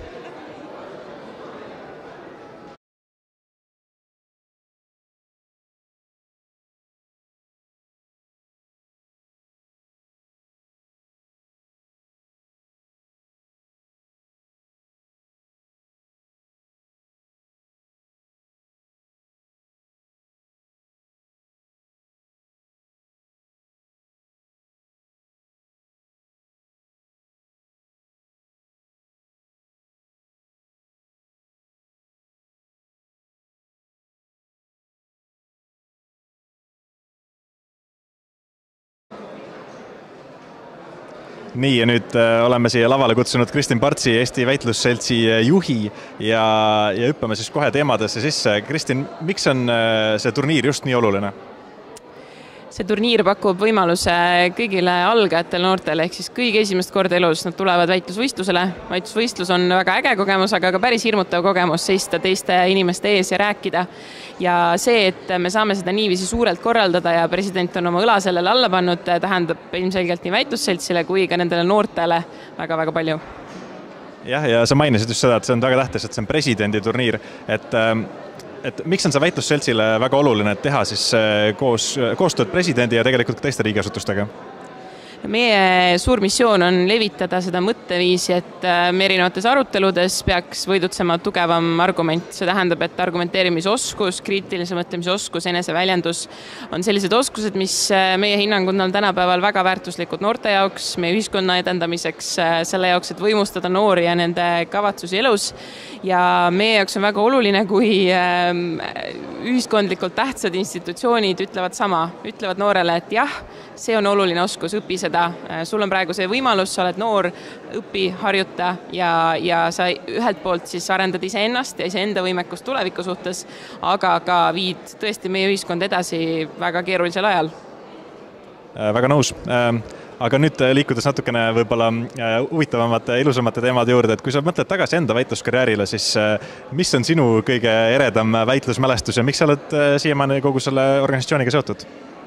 Nii, ja nüüd oleme siia lavale kutsunud Kristin Partsi, Eesti Väitlusseltsi juhi ja, ja hüppame siis kohe teemadesse sisse. Kristin, miks on see turniir just nii oluline? See turniir pakub võimaluse kõigile algajatele noortele, ehk siis kõige esimest korda elus nad tulevad väitlusvõistlusele. Väitlusvõistlus on väga äge kogemus, aga ka päris hirmutav kogemus seista teiste inimeste ees ja rääkida. Ja see, et me saame seda niiviisi suurelt korraldada ja president on oma õla sellele alla pannud, tähendab ilmselgelt nii väitlusseltsile kui ka nendele noortele väga-väga palju. Jah, ja sa mainisid just seda, et see on väga tähtis, et see on presidendi turniir, et et miks on see väitlusseltsile väga oluline, et teha siis koos, koostööd presidendi ja tegelikult ka teiste riigiasutustega? Meie suur missioon on levitada seda mõtteviisi, et me erinevates aruteludes peaks võidutsema tugevam argument. See tähendab, et argumenteerimisoskus, kriitilise mõtlemisoskus, eneseväljendus on sellised oskused, mis meie hinnangud on tänapäeval väga väärtuslikud noorte jaoks, meie ühiskonna edendamiseks, selle jaoks, et võimustada noori ja nende kavatsusi elus. Ja meie jaoks on väga oluline, kui ühiskondlikult tähtsad institutsioonid ütlevad sama, ütlevad noorele, et jah, see on oluline oskus, õpi seda. Sul on praegu see võimalus, sa oled noor, õpi, harjuta ja, ja sa ühelt poolt siis arendad ise ennast ja ise enda võimekust tuleviku suhtes, aga ka viid tõesti meie ühiskond edasi väga keerulisel ajal. Väga nõus. Aga nüüd liikudes natukene võib-olla huvitavamate, ilusamate teemade juurde, et kui sa mõtled tagasi enda väitluskarjäärile, siis mis on sinu kõige eredam väitlusmälestus ja miks sa oled siiamaani kogu selle organisatsiooniga seotud?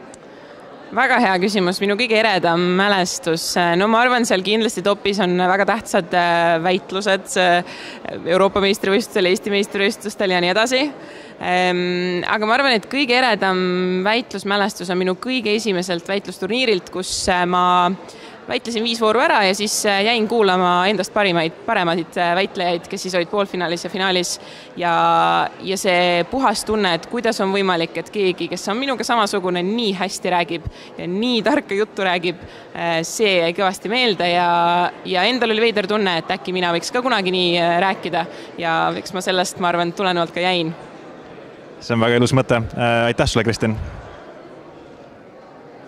Väga hea küsimus, minu kõige eredam mälestus. No ma arvan, seal kindlasti topis on väga tähtsad väitlused Euroopa meistrivõistlustel, Eesti meistrivõistlustel ja nii edasi. Aga ma arvan, et kõige eredam väitlusmälestus on minu kõige esimeselt väitlusturniirilt, kus ma väitlesin viis vooru ära ja siis jäin kuulama endast parimaid, paremaid väitlejaid, kes siis olid poolfinaalis ja finaalis. Ja, ja see puhas tunne, et kuidas on võimalik, et keegi, kes on minuga samasugune, nii hästi räägib ja nii tarka juttu räägib, see jäi kõvasti meelde ja, ja endal oli veider tunne, et äkki mina võiks ka kunagi nii rääkida ja eks ma sellest, ma arvan, tulenevalt ka jäin. See on väga ilus mõte. Aitäh sulle, Kristin!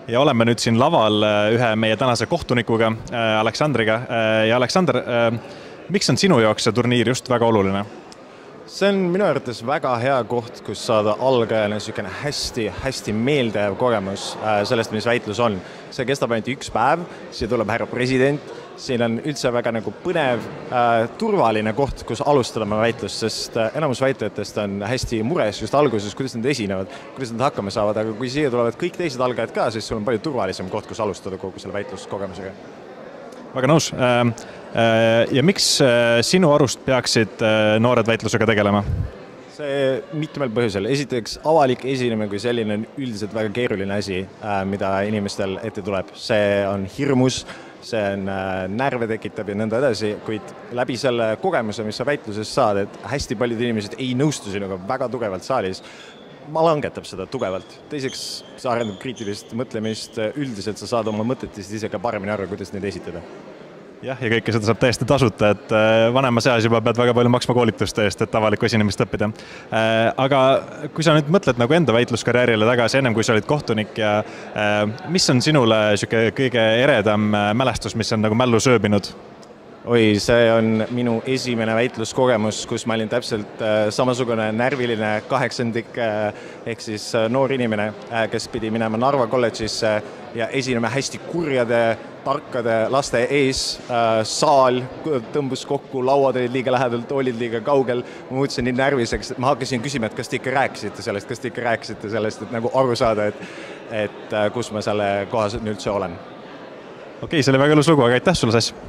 ja oleme nüüd siin laval ühe meie tänase kohtunikuga, Aleksandriga. Ja Aleksander, miks on sinu jaoks see turniir just väga oluline? See on minu arvates väga hea koht, kus saada algajale niisugune hästi, hästi meeldejääv kogemus sellest, mis väitlus on. See kestab ainult üks päev, siia tuleb härra president, siin on üldse väga nagu põnev, turvaline koht, kus alustada oma väitlust, sest enamus väitlejatest on hästi mures just alguses, kuidas nad esinevad, kuidas nad hakkama saavad, aga kui siia tulevad kõik teised algajad ka, siis sul on palju turvalisem koht, kus alustada kogu selle väitluskogemusega. Väga nõus. Ja miks sinu arust peaksid noored väitlusega tegelema? See mitmel põhjusel. Esiteks, avalik esinemine kui selline on üldiselt väga keeruline asi, mida inimestel ette tuleb. See on hirmus, see on närve tekitab ja nõnda edasi, kuid läbi selle kogemuse, mis sa väitluses saad, et hästi paljud inimesed ei nõustu sinuga väga tugevalt saalis, ma langetab seda tugevalt. Teiseks, sa arendab kriitilist mõtlemist, üldiselt sa saad oma mõtetest ise ka paremini aru, kuidas neid esitada. Jah, ja kõike seda saab täiesti tasuta, et vanema seas juba pead väga palju maksma koolituste eest, et avalikku esinemist õppida. Aga kui sa nüüd mõtled nagu enda väitluskarjäärile tagasi, ennem kui sa olid kohtunik ja mis on sinule kõige eredam mälestus, mis on nagu mällu sööbinud? Oi, see on minu esimene väitluskogemus, kus ma olin täpselt samasugune närviline kaheksandik ehk siis noor inimene, kes pidi minema Narva kolledžisse ja esinema hästi kurjade, tarkade laste ees. Saal tõmbus kokku, lauad olid liiga lähedalt, olid liiga kaugel. Ma muutusin nii närviseks, et ma hakkasin küsima, et kas te ikka rääkisite sellest, kas te ikka rääkisite sellest, et nagu aru saada, et, et kus ma selle kohas üldse olen. Okei, see oli väga ilus lugu, aga aitäh sulle, Sass!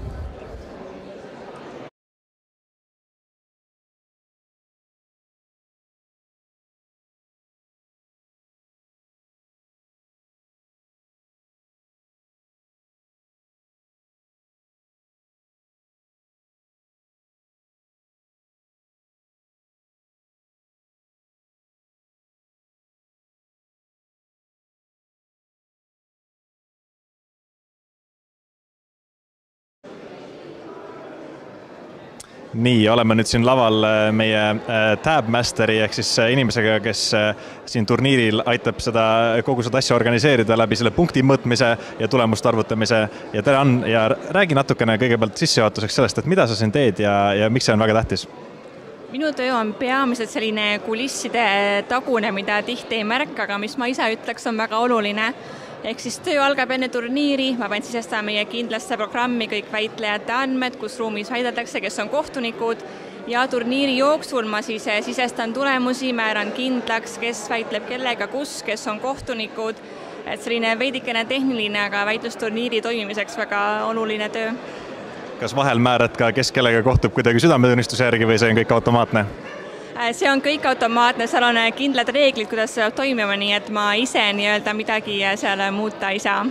Nii, oleme nüüd siin laval meie Tabmasteri ehk siis inimesega, kes siin turniiril aitab seda, kogu seda asja organiseerida läbi selle punkti mõõtmise ja tulemuste arvutamise. Ja tere on, ja räägi natukene kõigepealt sissejuhatuseks sellest, et mida sa siin teed ja, ja miks see on väga tähtis? Minu töö on peamiselt selline kulisside tagune, mida tihti ei märka, aga mis ma ise ütleks on väga oluline. Ehk siis töö algab enne turniiri, ma pean sisestama meie kindlasse programmi kõik väitlejate andmed, kus ruumis väidetakse, kes on kohtunikud, ja turniiri jooksul ma siis sisestan tulemusi, määran kindlaks, kes väitleb kellega, kus, kes on kohtunikud, et selline veidikene tehniline, aga väitlusturniiri toimimiseks väga oluline töö. Kas vahel määrad ka, kes kellega kohtub kuidagi südametunnistuse järgi või see on kõik automaatne? See on kõik automaatne, seal on kindlad reeglid, kuidas see toimima, nii et ma ise nii-öelda midagi seal muuta ei saa.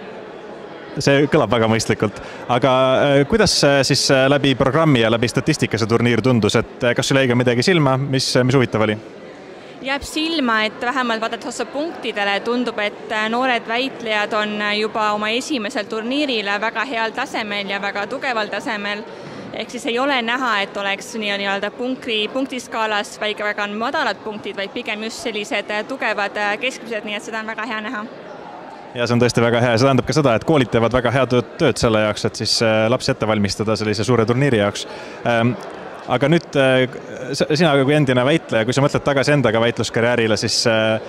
See kõlab väga mõistlikult. Aga kuidas siis läbi programmi ja läbi statistika see turniir tundus, et kas sul jäi ka midagi silma, mis, mis huvitav oli? Jääb silma, et vähemalt vaadates otsa punktidele tundub, et noored väitlejad on juba oma esimesel turniiril väga heal tasemel ja väga tugeval tasemel. Ehk siis ei ole näha, et oleks nii-öelda punkti, punktiskaalas väga, väga madalad punktid, vaid pigem just sellised tugevad keskmised, nii et seda on väga hea näha. Ja see on tõesti väga hea. See tähendab ka seda, et koolid teevad väga hea tööd selle jaoks, et siis lapsi ette valmistada sellise suure turniiri jaoks. Aga nüüd sina kui endine väitleja, kui sa mõtled tagasi endaga väitluskarjäärile, siis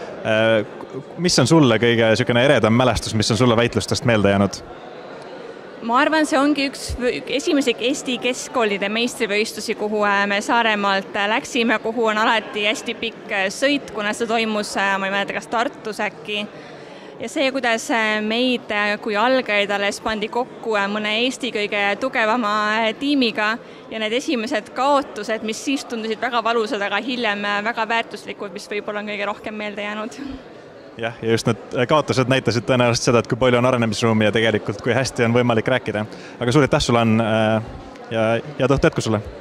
mis on sulle kõige eredam mälestus, mis on sulle väitlustest meelde jäänud? Ma arvan, see ongi üks esimese Eesti keskkoolide meistrivõistlusi, kuhu me Saaremaalt läksime, kuhu on alati hästi pikk sõit, kuna see toimus, ma ei mäleta, kas Tartus äkki. Ja see, kuidas meid kui algajaid alles pandi kokku mõne Eesti kõige tugevama tiimiga ja need esimesed kaotused, mis siis tundusid väga valusad, aga hiljem väga väärtuslikud, mis võib-olla on kõige rohkem meelde jäänud. Jah, ja just need kaotused näitasid tõenäoliselt seda, et kui palju on arenemisruumi ja tegelikult kui hästi on võimalik rääkida. Aga suur aitäh sulle on ja head õhtu jätku sulle!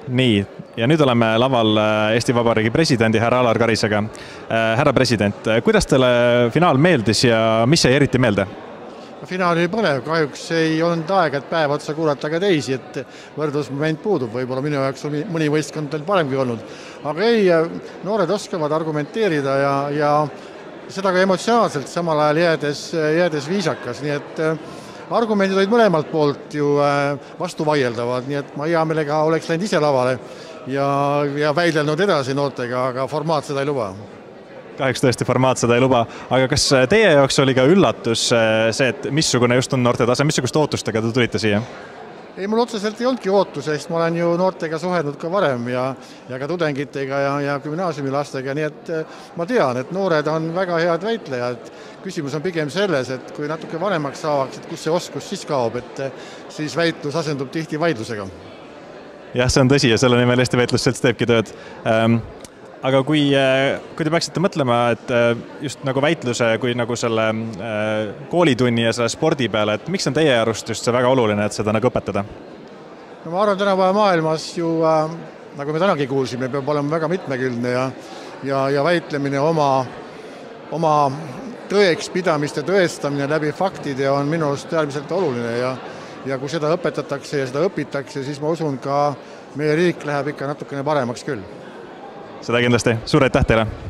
nii, ja nüüd oleme laval Eesti Vabariigi presidendi härra Alar Karisega. Härra president, kuidas teile finaal meeldis ja mis jäi eriti meelde? Finaal oli põnev, kahjuks ei olnud aeg, et päev otsa kuulata ka teisi, et võrdlusmoment puudub, võib-olla minu jaoks on mõni võistkond veel paremgi olnud. Aga ei, noored oskavad argumenteerida ja, ja seda ka emotsionaalselt, samal ajal jäädes, jäädes viisakas, nii et argumendid olid mõlemalt poolt ju vastu vaieldavad, nii et ma hea meelega oleks läinud ise lavale ja, ja väidelnud edasi noortega, aga formaat seda ei luba. Kahjuks tõesti formaat seda ei luba, aga kas teie jaoks oli ka üllatus see, et missugune just on noorte tase, missugust ootustega te tulite siia? Ei, mul otseselt ei olnudki ootus, sest ma olen ju noortega suhelnud ka varem ja, ja ka tudengitega ja, ja gümnaasiumilastega, nii et ma tean, et noored on väga head väitlejad. Küsimus on pigem selles, et kui natuke vanemaks saavaks, et kus see oskus siis kaob, et siis väitlus asendub tihti vaidlusega. Jah, see on tõsi ja selle nimel Eesti Väitlusselts teebki tööd. Aga kui, kui te peaksite mõtlema, et just nagu väitluse kui nagu selle koolitunni ja selle spordi peale, et miks on teie arust just see väga oluline, et seda nagu õpetada? No ma arvan, tänapäeva maailmas ju, nagu me tänagi kuulsime, peab olema väga mitmekülgne ja, ja, ja väitlemine oma, oma tõeks pidamist ja tõestamine läbi faktide on minu arust äärmiselt oluline ja, ja kui seda õpetatakse ja seda õpitakse, siis ma usun ka meie riik läheb ikka natukene paremaks küll. Seda kindlasti. Suur aitäh teile!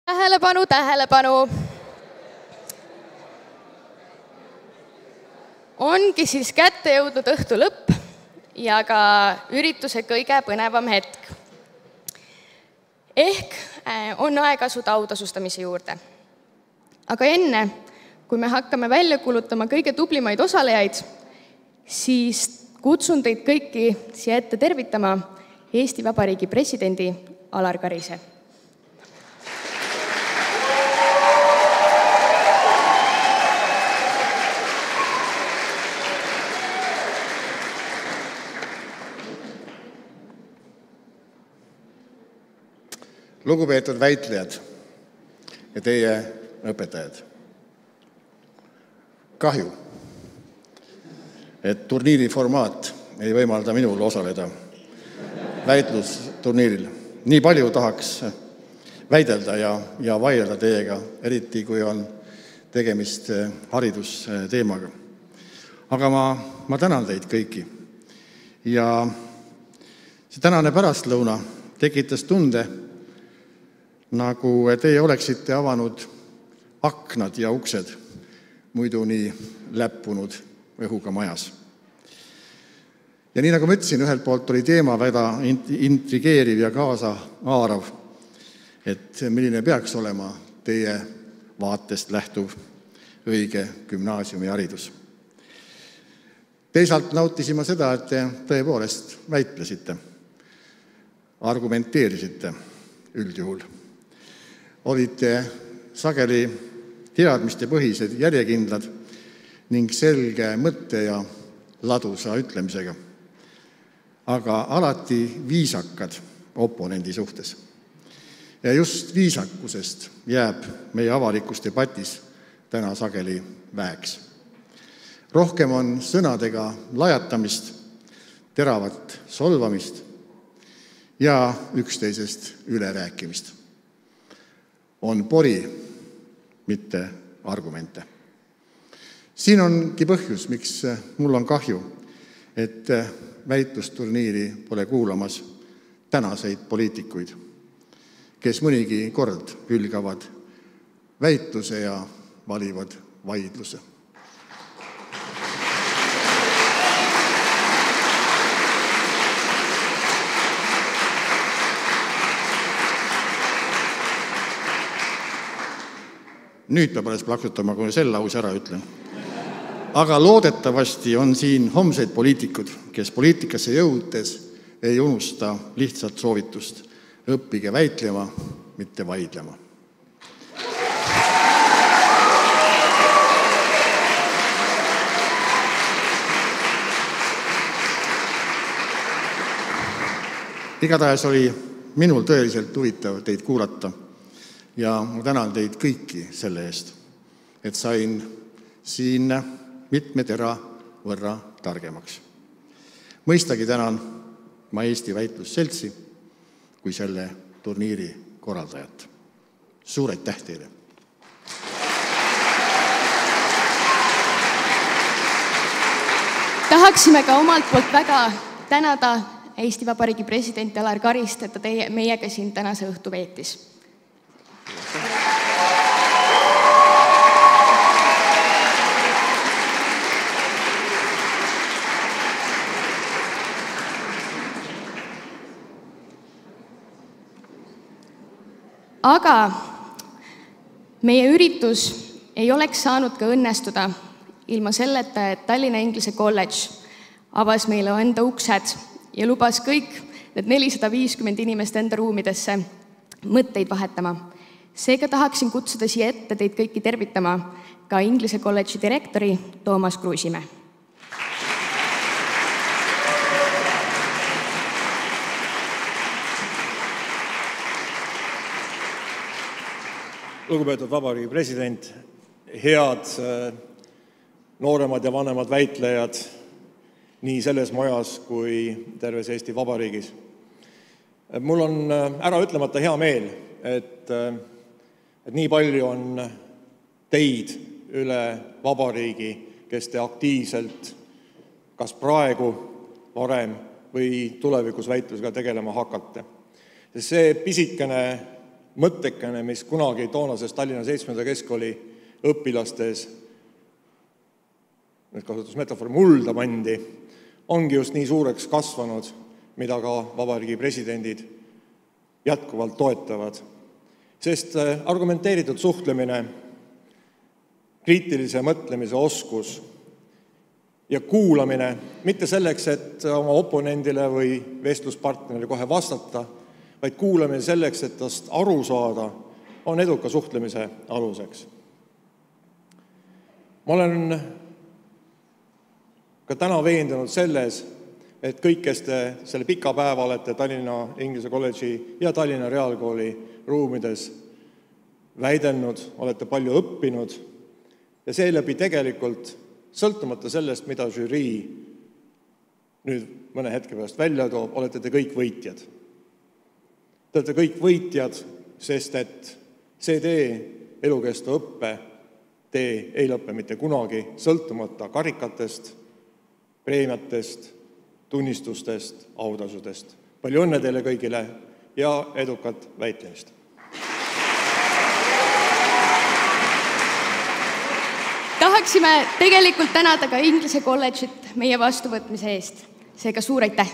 Tähelepanu, tähelepanu. Ongi siis kätte jõudnud õhtu lõpp ja ka ürituse kõige põnevam hetk. Ehk on aeg asuda autasustamise juurde. Aga enne, kui me hakkame välja kulutama kõige tublimaid osalejaid, siis kutsun teid kõiki siia ette tervitama Eesti Vabariigi presidendi Alar Karise. Lugupeetud väitlejad ja teie õpetajad. Kahju, et turniiri formaat ei võimalda minul osaleda väitlusturniiril. Nii palju tahaks väidelda ja, ja vaielda teiega, eriti kui on tegemist haridusteemaga. Aga ma, ma tänan teid kõiki. Ja see tänane pärastlõuna tekitas tunde, nagu teie oleksite avanud aknad ja uksed muidu nii läppunud õhuga majas. Ja nii nagu ma ütlesin, ühelt poolt oli teema väga intrigeeriv ja kaasa haarav, et milline peaks olema teie vaatest lähtuv õige gümnaasiumi haridus. Teisalt nautisime seda, et te tõepoolest väitlesite, argumenteerisite üldjuhul. Olite sageli teadmiste põhised järjekindlad ning selge mõtte ja ladusa ütlemisega, aga alati viisakad oponendi suhtes. Ja just viisakusest jääb meie avalikus debatis täna sageli väheks. Rohkem on sõnadega lajatamist, teravat solvamist ja üksteisest ülerääkimist. On pori, mitte argumente. Siin ongi põhjus, miks mul on kahju, et väitlusturniiri pole kuulamas tänaseid poliitikuid, kes mõnigi kord hülgavad väitluse ja valivad vaidluse. Nüüd peab alles plaksutama, kui selle lause ära ütlen. Aga loodetavasti on siin homseid poliitikud, kes poliitikasse jõudes ei unusta lihtsalt soovitust. Õppige väitlema, mitte vaidlema. Igatahes oli minul tõeliselt huvitav teid kuulata. Ja ma tänan teid kõiki selle eest, et sain siin mitme tera võrra targemaks. Mõistagi tänan ma Eesti Väitlusseltsi kui selle turniiri korraldajat. Suur aitäh teile! Tahaksime ka omalt poolt väga tänada Eesti Vabariigi presidenti Alar Karist, et ta teie, meiega siin tänase õhtu veetis. Aga meie üritus ei oleks saanud ka õnnestuda ilma selleta, et Tallinna Inglise Kolledž avas meile enda uksed ja lubas kõik need nelisada viiskümmend inimest enda ruumidesse mõtteid vahetama. Seega tahaksin kutsuda siia ette teid kõiki tervitama ka Inglise Kolledži direktori Toomas Kruusimäe. Lugupeetud Vabariigi president, head nooremad ja vanemad väitlejad nii selles majas kui terves Eesti Vabariigis. Mul on ära ütlemata hea meel, et, et nii palju on teid üle Vabariigi, kes te aktiivselt kas praegu, varem või tulevikus väitlusega tegelema hakate. See pisikene mõttekene, mis kunagi toonases Tallinna seitsmenda keskkooli õpilastes, nüüd kasutus metafoor, mulda pandi, ongi just nii suureks kasvanud, mida ka vabariigi presidendid jätkuvalt toetavad. Sest argumenteeritud suhtlemine, kriitilise mõtlemise oskus ja kuulamine, mitte selleks, et oma oponendile või vestluspartnerile kohe vastata, vaid kuulamine selleks, et tast aru saada, on eduka suhtlemise aluseks. Ma olen ka täna veendunud selles, et kõik, kes te selle pika päeva olete Tallinna Inglise kolledži ja Tallinna Reaalkooli ruumides väidelnud, olete palju õppinud ja seeläbi tegelikult sõltumata sellest, mida žürii nüüd mõne hetke pärast välja toob, olete te kõik võitjad. Te olete kõik võitjad, sest et see tee, elukestva õppe tee ei lõppe mitte kunagi, sõltumata karikatest, preemiatest, tunnistustest, autasudest. Palju õnne teile kõigile ja edukat väitlemist! Tahaksime tegelikult tänada ka Inglise kolledžit meie vastuvõtmise eest. Seega suur aitäh!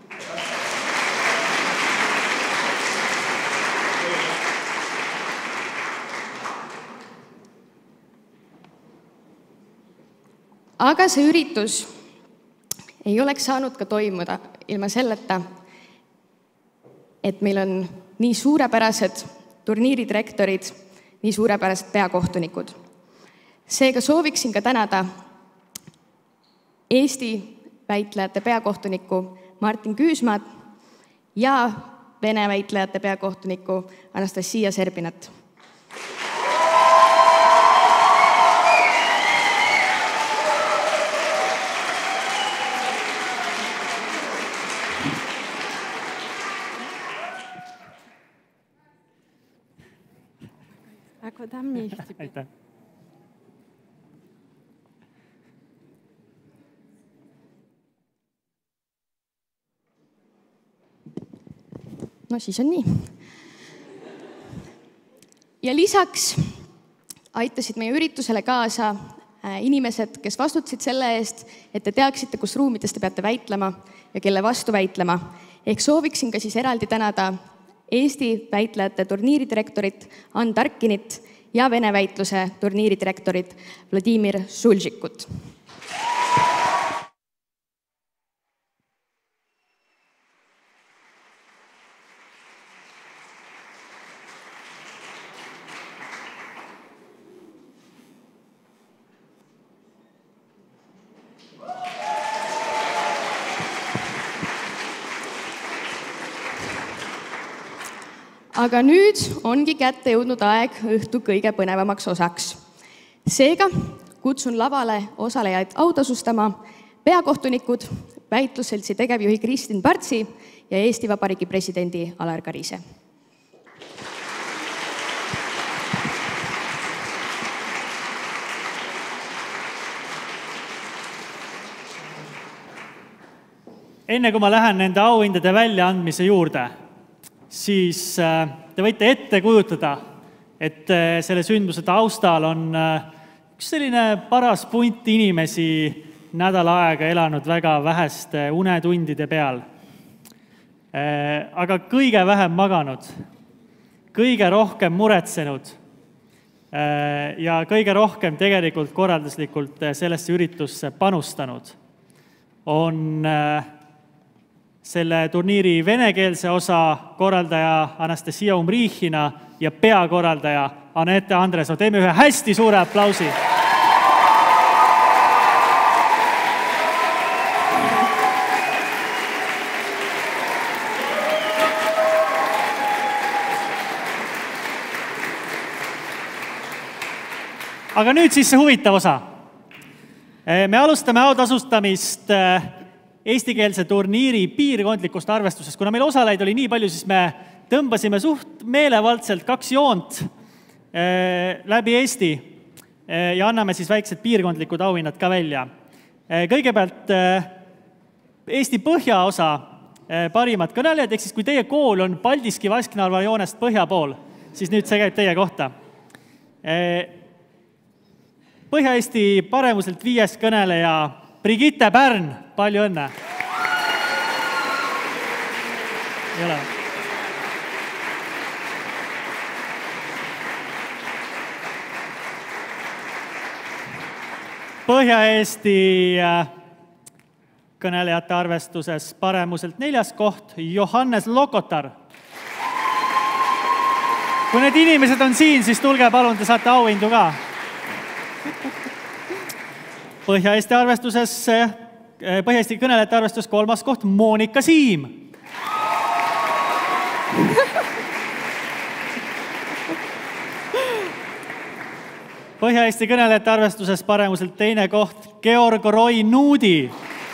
Aga see üritus ei oleks saanud ka toimuda ilma selleta, et meil on nii suurepärased turniiridirektorid, nii suurepärased peakohtunikud. Seega sooviksin ka tänada Eesti väitlejate peakohtuniku Martin Küüsmaad ja Vene väitlejate peakohtuniku Anastasia Serbinat. Ako tam nie chci. Aitäh. No siis on nii. Ja lisaks aitasid meie üritusele kaasa inimesed, kes vastutasid selle eest, et te teaksite, kus ruumides te peate väitlema ja kelle vastu väitlema. Ehk sooviksin ka siis eraldi tänada Eesti väitlejate turniiridirektorit Ann Tarkinit ja Vene väitluse turniiridirektorit Vladimir Sulžikut. Aga nüüd ongi kätte jõudnud aeg õhtu kõige põnevamaks osaks. Seega kutsun lavale osalejaid autasustama peakohtunikud, väitlusseltsi tegevjuhi Kristin Partsi ja Eesti Vabariigi presidendi Alar Karise. Enne kui ma lähen nende auhindade väljaandmise juurde, siis te võite ette kujutada, et selle sündmuse taustal on üks selline paras punt inimesi nädal aega elanud väga väheste unetundide peal. Aga kõige vähem maganud, kõige rohkem muretsenud ja kõige rohkem tegelikult korralduslikult sellesse üritusse panustanud on selle turniiri venekeelse osa korraldaja Anastasia Umrihina ja peakorraldaja Anette Andresov. Teeme ühe hästi suure aplausi. Aga nüüd siis see huvitav osa. Me alustame autasustamist eestikeelse turniiri piirkondlikust arvestusest. Kuna meil osaleid oli nii palju, siis me tõmbasime suht meelevaldselt kaks joont läbi Eesti ja anname siis väiksed piirkondlikud auhinnad ka välja. Kõigepealt Eesti põhjaosa parimad kõnelejad, ehk siis kui teie kool on Paldiski Vasknarva joonest põhja pool, siis nüüd see käib teie kohta. Põhja-Eesti paremuselt viies kõneleja Brigitte Pärn, palju õnne! Ei ole. Põhja-Eesti kõnelejate arvestuses paremuselt neljas koht Johannes Lokotar. Kui need inimesed on siin, siis tulge palun, te saate auhindu ka. Põhja-Eesti arvestuses, Põhja-Eesti kõnelejate arvestuses kolmas koht Monika Siim. Põhja-Eesti kõnelejate arvestuses paremuselt teine koht Georg Roy Nuudi.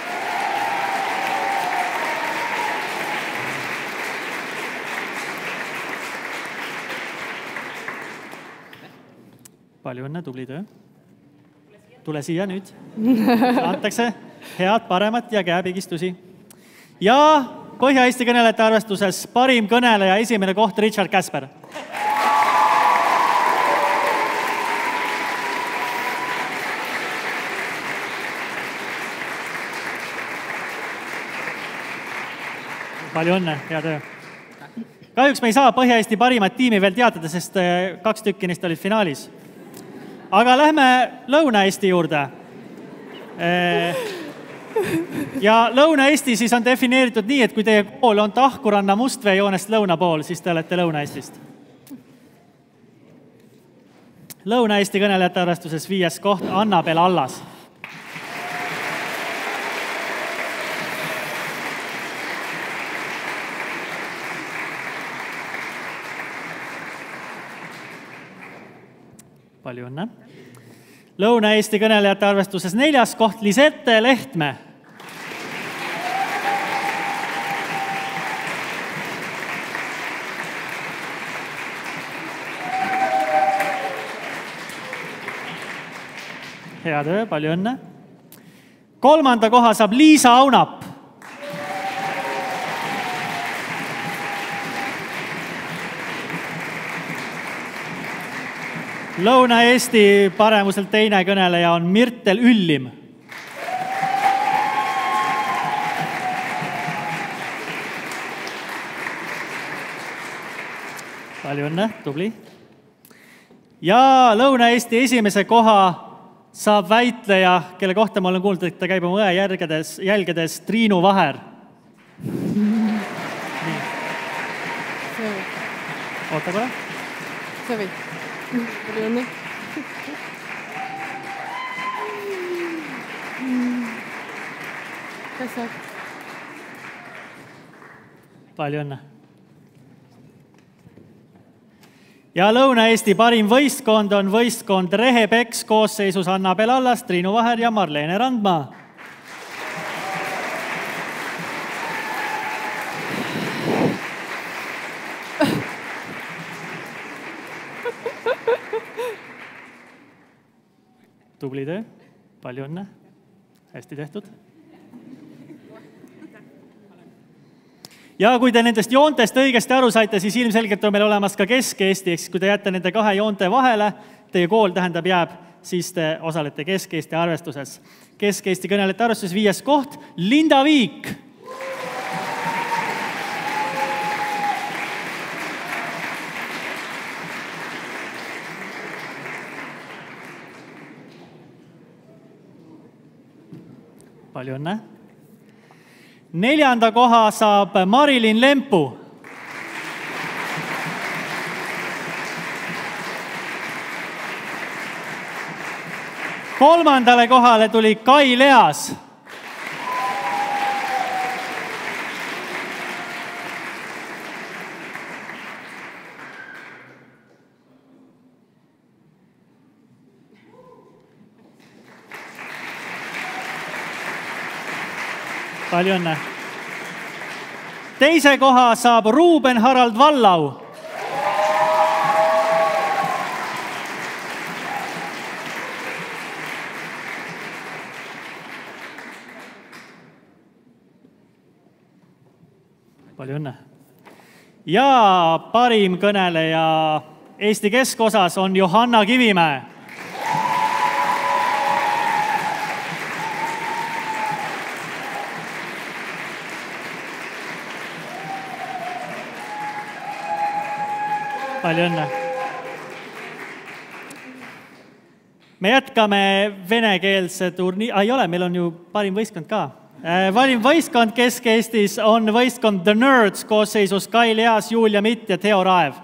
Palju õnne, tubli töö. Tule siia nüüd. Antakse head, paremat ja käepigistusi. Ja Põhja-Eesti kõnelejate arvestuses parim kõneleja esimene koht Richard Käsper. Palju õnne, hea töö. Kahjuks me ei saa Põhja-Eesti parimat tiimi veel teatada, sest kaks tükki neist olid finaalis. Aga lähme Lõuna-Eesti juurde. Ja Lõuna-Eesti siis on defineeritud nii, et kui teie kool on Tahkuranna Mustveejoonest lõuna pool, siis te olete Lõuna-Eestist. Lõuna-Eesti kõnelejate arvestuses viies koht Annabel Allas. Palju õnne. Lõuna-Eesti kõnelejate arvestuses neljas koht Lisette Lehtme. Hea töö, palju õnne. Kolmanda koha saab Liisa Aunap. Lõuna-Eesti paremuselt teine kõneleja on Mirtel Üllim. Palju õnne, tubli. Ja Lõuna-Eesti esimese koha saab väitleja, kelle kohta ma olen kuulnud, et ta käib oma õe jälgedes, jälgedes Triinu Vaher. Oota korra. See võib. Palju õnne. Kas saab? Palju õnne. Ja Lõuna-Eesti parim võistkond on võistkond Rehepeks koosseisus Annabel Allas, Triinu Vaher ja Marlene Randmaa. Tubli töö, palju õnne, hästi tehtud. Ja kui te nendest joontest õigesti aru saite, siis ilmselgelt on meil olemas ka Kesk-Eesti, eks kui te jätte nende kahe joonte vahele, teie kool tähendab jääb, siis te osalete Kesk-Eesti arvestuses. Kesk-Eesti kõnelejate arvestuses viies koht, Linda Viik. Palju õnne. Neljanda koha saab Marilyn Lempu. Kolmandale kohale tuli Kai Leas. Palju õnne. Teise koha saab Ruuben Harald Vallau. Palju õnne. ja parim kõneleja Eesti keskosas on Johanna Kivimäe. Palju õnne. Me jätkame venekeelse turniiri, ei ole, meil on ju parim võistkond ka. Parim võistkond Kesk-Eestis on võistkond The Nerds koosseisus Kai Leas, Julia Mitt ja Teo Raev.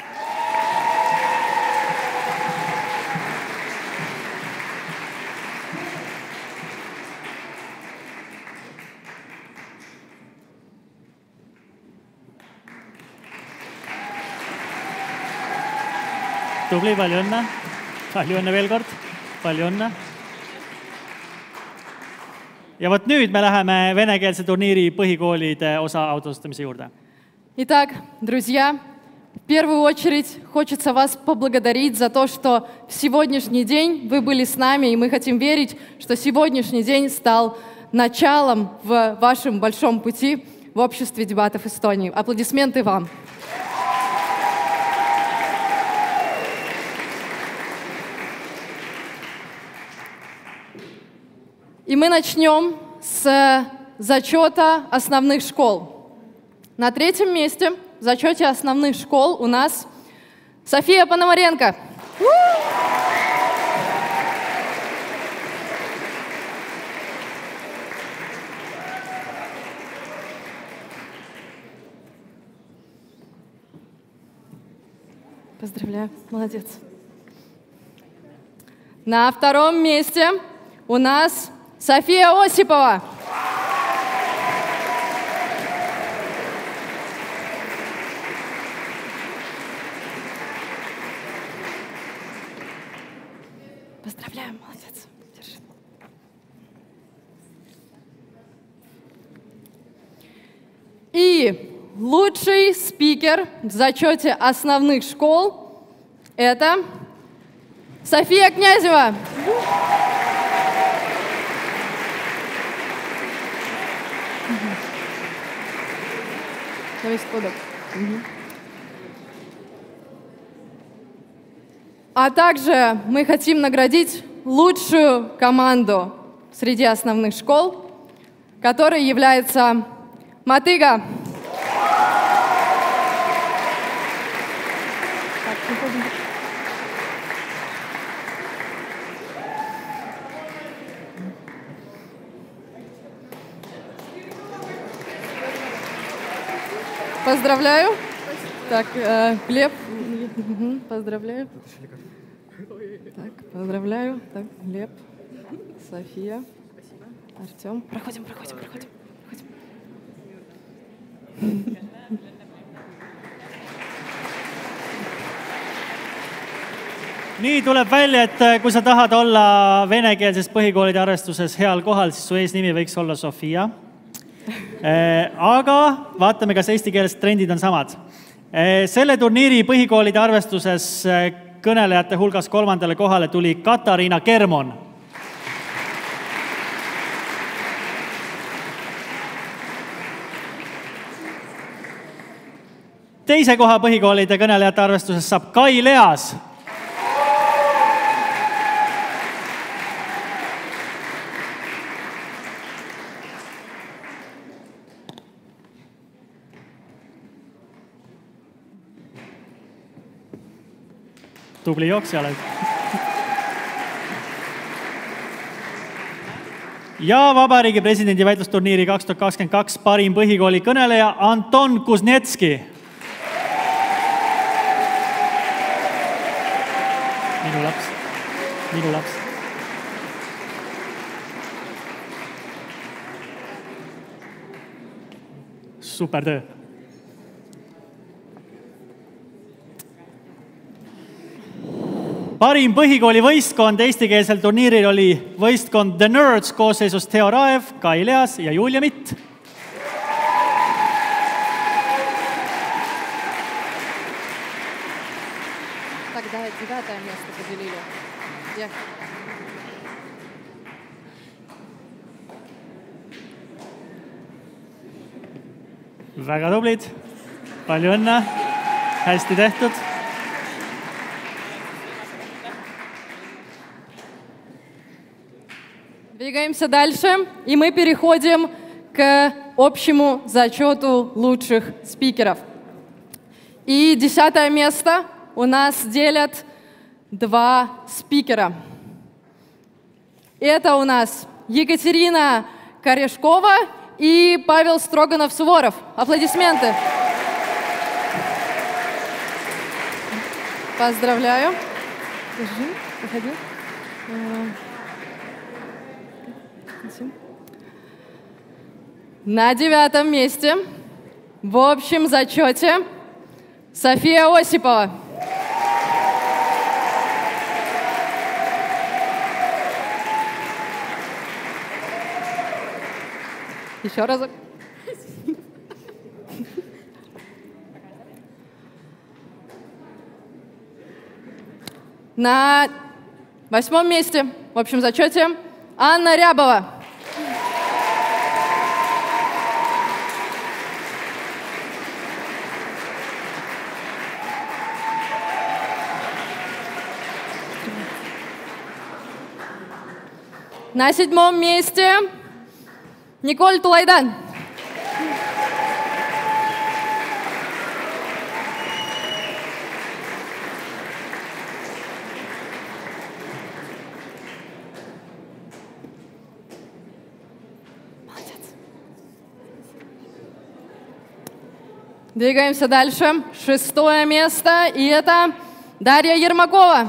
Tubli, palju õnne. Palju õnne veel kord. Palju õnne. Ja võt nüüd me läheme venekeelse turniiri põhikoolide osa autostamise juurde. Итак, друзья, в первую очередь хочется вас поблагодарить за то, что в сегодняшний день вы были с нами, и мы хотим верить, что сегодняшний день стал началом в вашем большом пути в обществе дебатов Эстонии. Аплодисменты вам. И мы начнем с зачета основных школ. На третьем месте в зачете основных школ у нас София Пономаренко. Поздравляю, молодец. На втором месте у нас София Осипова. Поздравляем, молодец. Держи. И лучший спикер в зачете основных школ – это София Князева. А также мы хотим наградить лучшую команду среди основных школ, которой является Мотыга. Поздравляю. Так, э, Глеб, угу, поздравляю. Так, поздравляю. Так, Глеб, София, Артем. Проходим, проходим, проходим. проходим. Nii tuleb välja, et kui sa tahad olla venekeelses põhikoolide arvestuses heal kohal, siis su eesnimi võiks olla Sofia. Aga vaatame, kas eesti keeles trendid on samad. Selle turniiri põhikoolide arvestuses kõnelejate hulgas kolmandale kohale tuli Katariina Kermon. Teise koha põhikoolide kõnelejate arvestuses saab Kai Leas. Tubli jooksja oled. Ja Vabariigi presidendi väitlusturniiri kaks tuhat kakskümmend kaks parim põhikooli kõneleja Anton Kuznetski. Minu laps. Minu laps. Super töö. Parim põhikooli võistkond eestikeelsel turniiril oli võistkond The Nerds koosseisus Teo Raev, Kai Leas ja Julia Mitt. Тогда девятое место поделили. Я... Väga tublid. Palju õnne. Hästi tehtud. Двигаемся дальше, и мы переходим к общему зачету лучших спикеров. И десятое место у нас делят два спикера. Это у нас Екатерина Корешкова и Павел Строганов-Суворов. Аплодисменты. Поздравляю. Держи, выходи. На девятом месте в общем зачете София Осипова. Еще разок. На восьмом месте в общем зачете Анна Рябова. На седьмом месте Николь Тулайдан. Двигаемся дальше. Шестое место, и это Дарья Ермакова.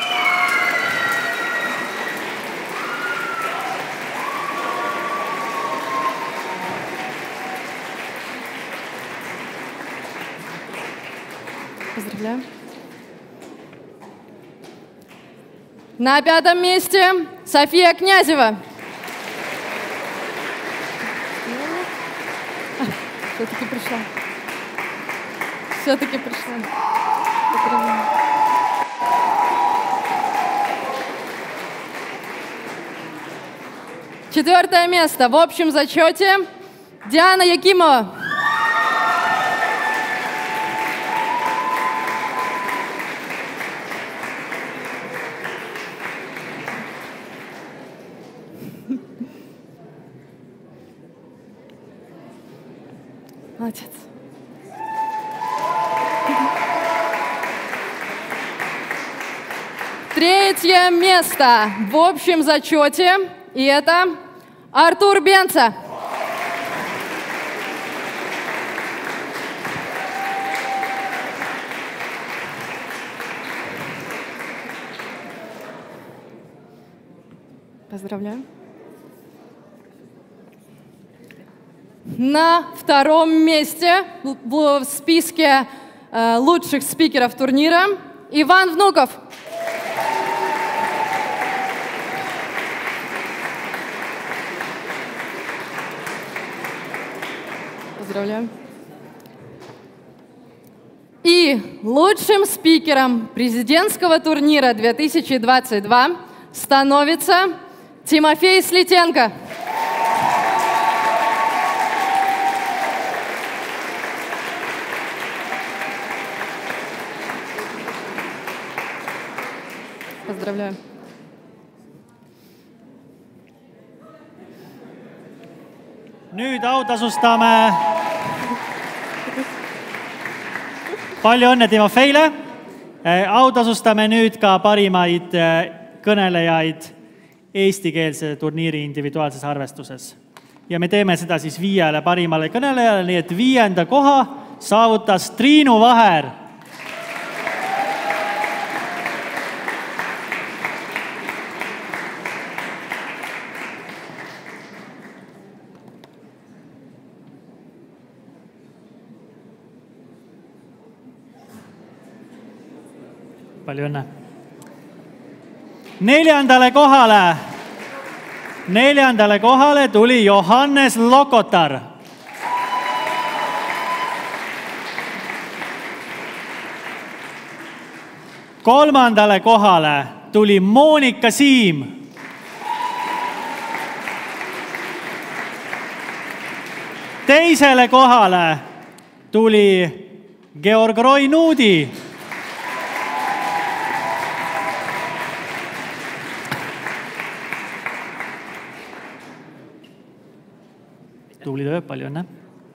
Поздравляю. На пятом месте София Князева. А, все-таки пришла. Все-таки пришла. Четвертое место в общем зачете Диана Якимова. Молодец. Третье место в общем зачете, и это Артур Бенца. Поздравляю. На втором месте в списке э, лучших спикеров турнира Иван Внуков. Поздравляю. И лучшим спикером президентского турнира две тысячи двадцать два становится Тимофей Слетенко. Поздравляю. Nüüd autasustame. Palju õnne Timofeile. Autasustame nüüd ka parimaid kõnelejaid eestikeelse turniiri individuaalses arvestuses. Ja me teeme seda siis viiele parimale kõnelejale, nii et viienda koha saavutas Triinu Vaher. Palju õnne. Neljandale kohale, neljandale kohale tuli Johannes Lokotar. Kolmandale kohale tuli Monika Siim. Teisele kohale tuli Georg Roy Nuudi. Tubli töö, palju õnne.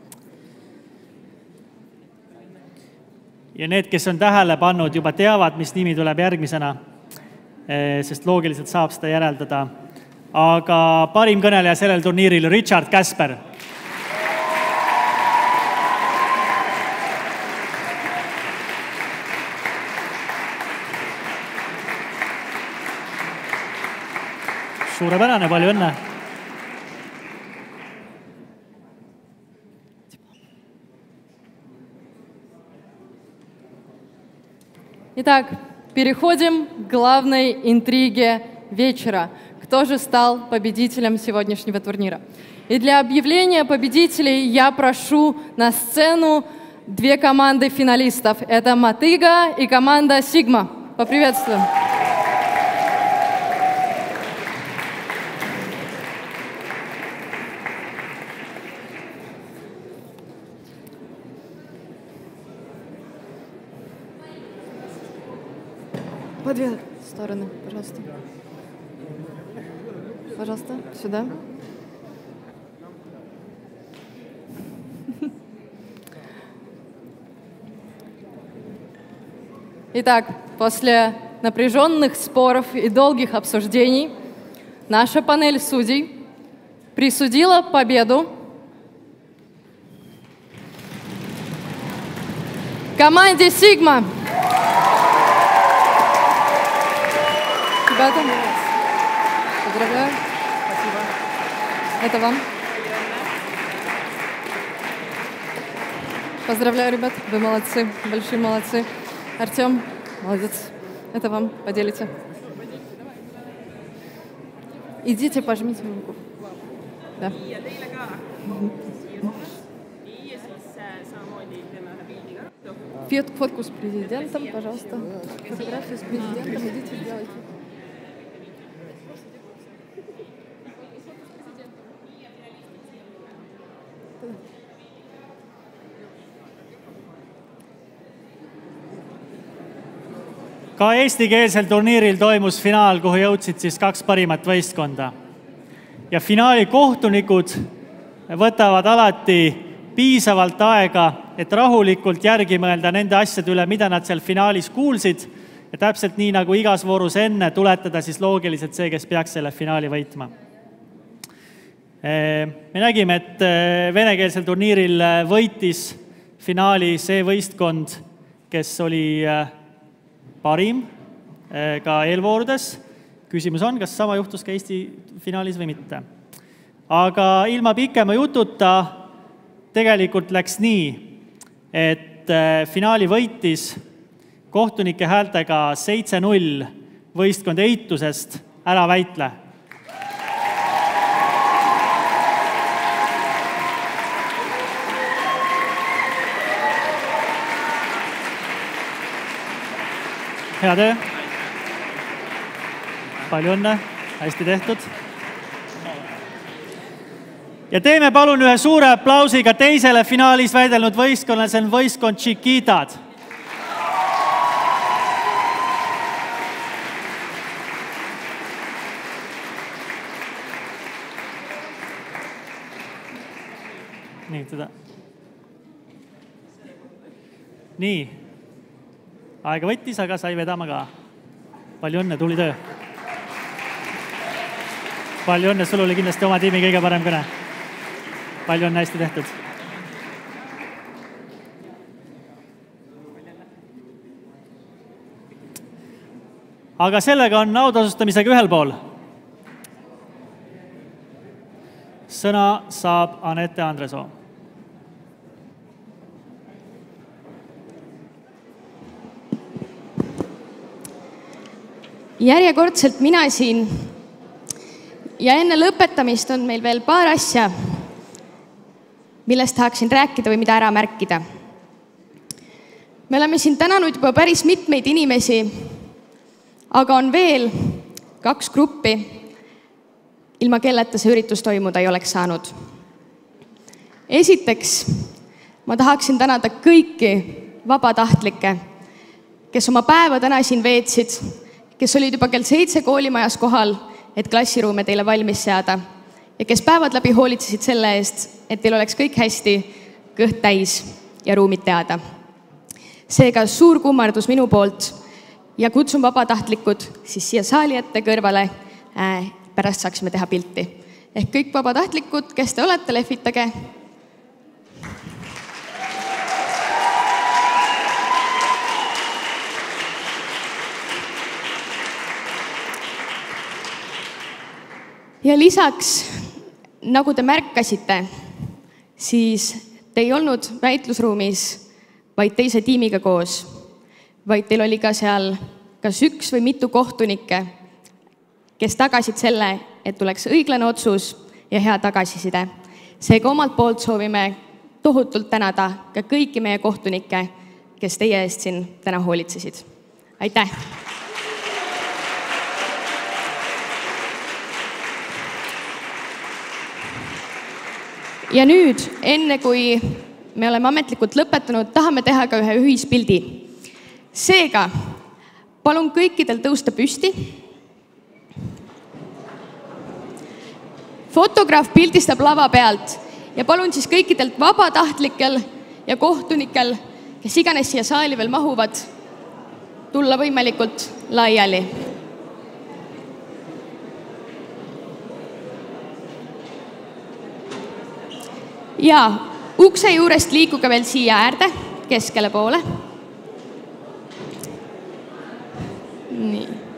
Ja need, kes on tähele pannud, juba teavad, mis nimi tuleb järgmisena, sest loogiliselt saab seda järeldada. Aga parim kõneleja sellel turniiril Richard Kasper. Suurepärane, palju õnne. Итак, переходим к главной интриге вечера. Кто же стал победителем сегодняшнего турнира? И для объявления победителей я прошу на сцену две команды финалистов. Это Мотыга и команда Sigma. Поприветствуем. По две стороны, пожалуйста. Пожалуйста, сюда. Итак, после напряженных споров и долгих обсуждений наша панель судей присудила победу команде Sigma. Ребята, поздравляю. Спасибо. Это вам. Поздравляю, ребят. Вы молодцы. Большие молодцы. Артем, молодец. Это вам. Поделите. Идите, пожмите руку. Да. Фотку с президентом, пожалуйста. Фотографию с президентом. Идите, сделайте. Ka eestikeelsel turniiril toimus finaal, kuhu jõudsid siis kaks parimat võistkonda. Ja finaali kohtunikud võtavad alati piisavalt aega, et rahulikult järgi mõelda nende asjade üle, mida nad seal finaalis kuulsid, ja täpselt nii nagu igas voorus enne tuletada siis loogiliselt see, kes peaks selle finaali võitma. Me nägime, et venekeelsel turniiril võitis finaali see võistkond, kes oli parim ka eelvoorudes. Küsimus on, kas sama juhtus ka Eesti finaalis või mitte. Aga ilma pikema jututa tegelikult läks nii, et finaali võitis kohtunike häältega seitse null võistkond Eitusest Ära Väitle. Hea töö. Palju õnne. Hästi tehtud. Ja teeme palun ühe suure aplausiga teisele finaalis väidelnud võistkonnal, see on võistkond Chiquitad. Nii, teda. Nii. Aega võttis, aga sai vedama ka. Palju õnne, tuli töö. Palju õnne, sul oli kindlasti oma tiimi kõige parem kõne. Palju õnne, hästi tehtud. Aga sellega on autasustamisega ühel pool. Sõna saab Anette Andresoo. Järjekordselt mina siin ja enne lõpetamist on meil veel paar asja, millest tahaksin rääkida või mida ära märkida. Me oleme siin tänanud juba päris mitmeid inimesi, aga on veel kaks gruppi, ilma kelleta see üritus toimuda ei oleks saanud. Esiteks, ma tahaksin tänada kõiki vabatahtlikke, kes oma päeva täna siin veetsid, kes olid juba kell seitse koolimajas kohal, et klassiruume teile valmis seada ja kes päevad läbi hoolitsesid selle eest, et teil oleks kõik hästi, kõht täis ja ruumid teada. Seega suur kummardus minu poolt ja kutsun vabatahtlikud siis siia saali ette kõrvale, äh, pärast saaksime teha pilti. Ehk kõik vabatahtlikud, kes te olete, lehvitage. Ja lisaks, nagu te märkasite, siis te ei olnud väitlusruumis vaid teise tiimiga koos, vaid teil oli ka seal kas üks või mitu kohtunikke, kes tagasid selle, et tuleks õiglane otsus ja hea tagasiside. Seega omalt poolt soovime tohutult tänada ka kõiki meie kohtunikke, kes teie eest siin täna hoolitsesid. Aitäh! Ja nüüd, enne kui me oleme ametlikult lõpetanud, tahame teha ka ühe ühispildi. Seega, palun kõikidel tõusta püsti. Fotograaf pildistab lava pealt ja palun siis kõikidelt vabatahtlikel ja kohtunikel, kes iganes siia saali veel mahuvad, tulla võimalikult laiali. Ja ukse juurest liikuge veel siia äärde, keskele poole. Nii.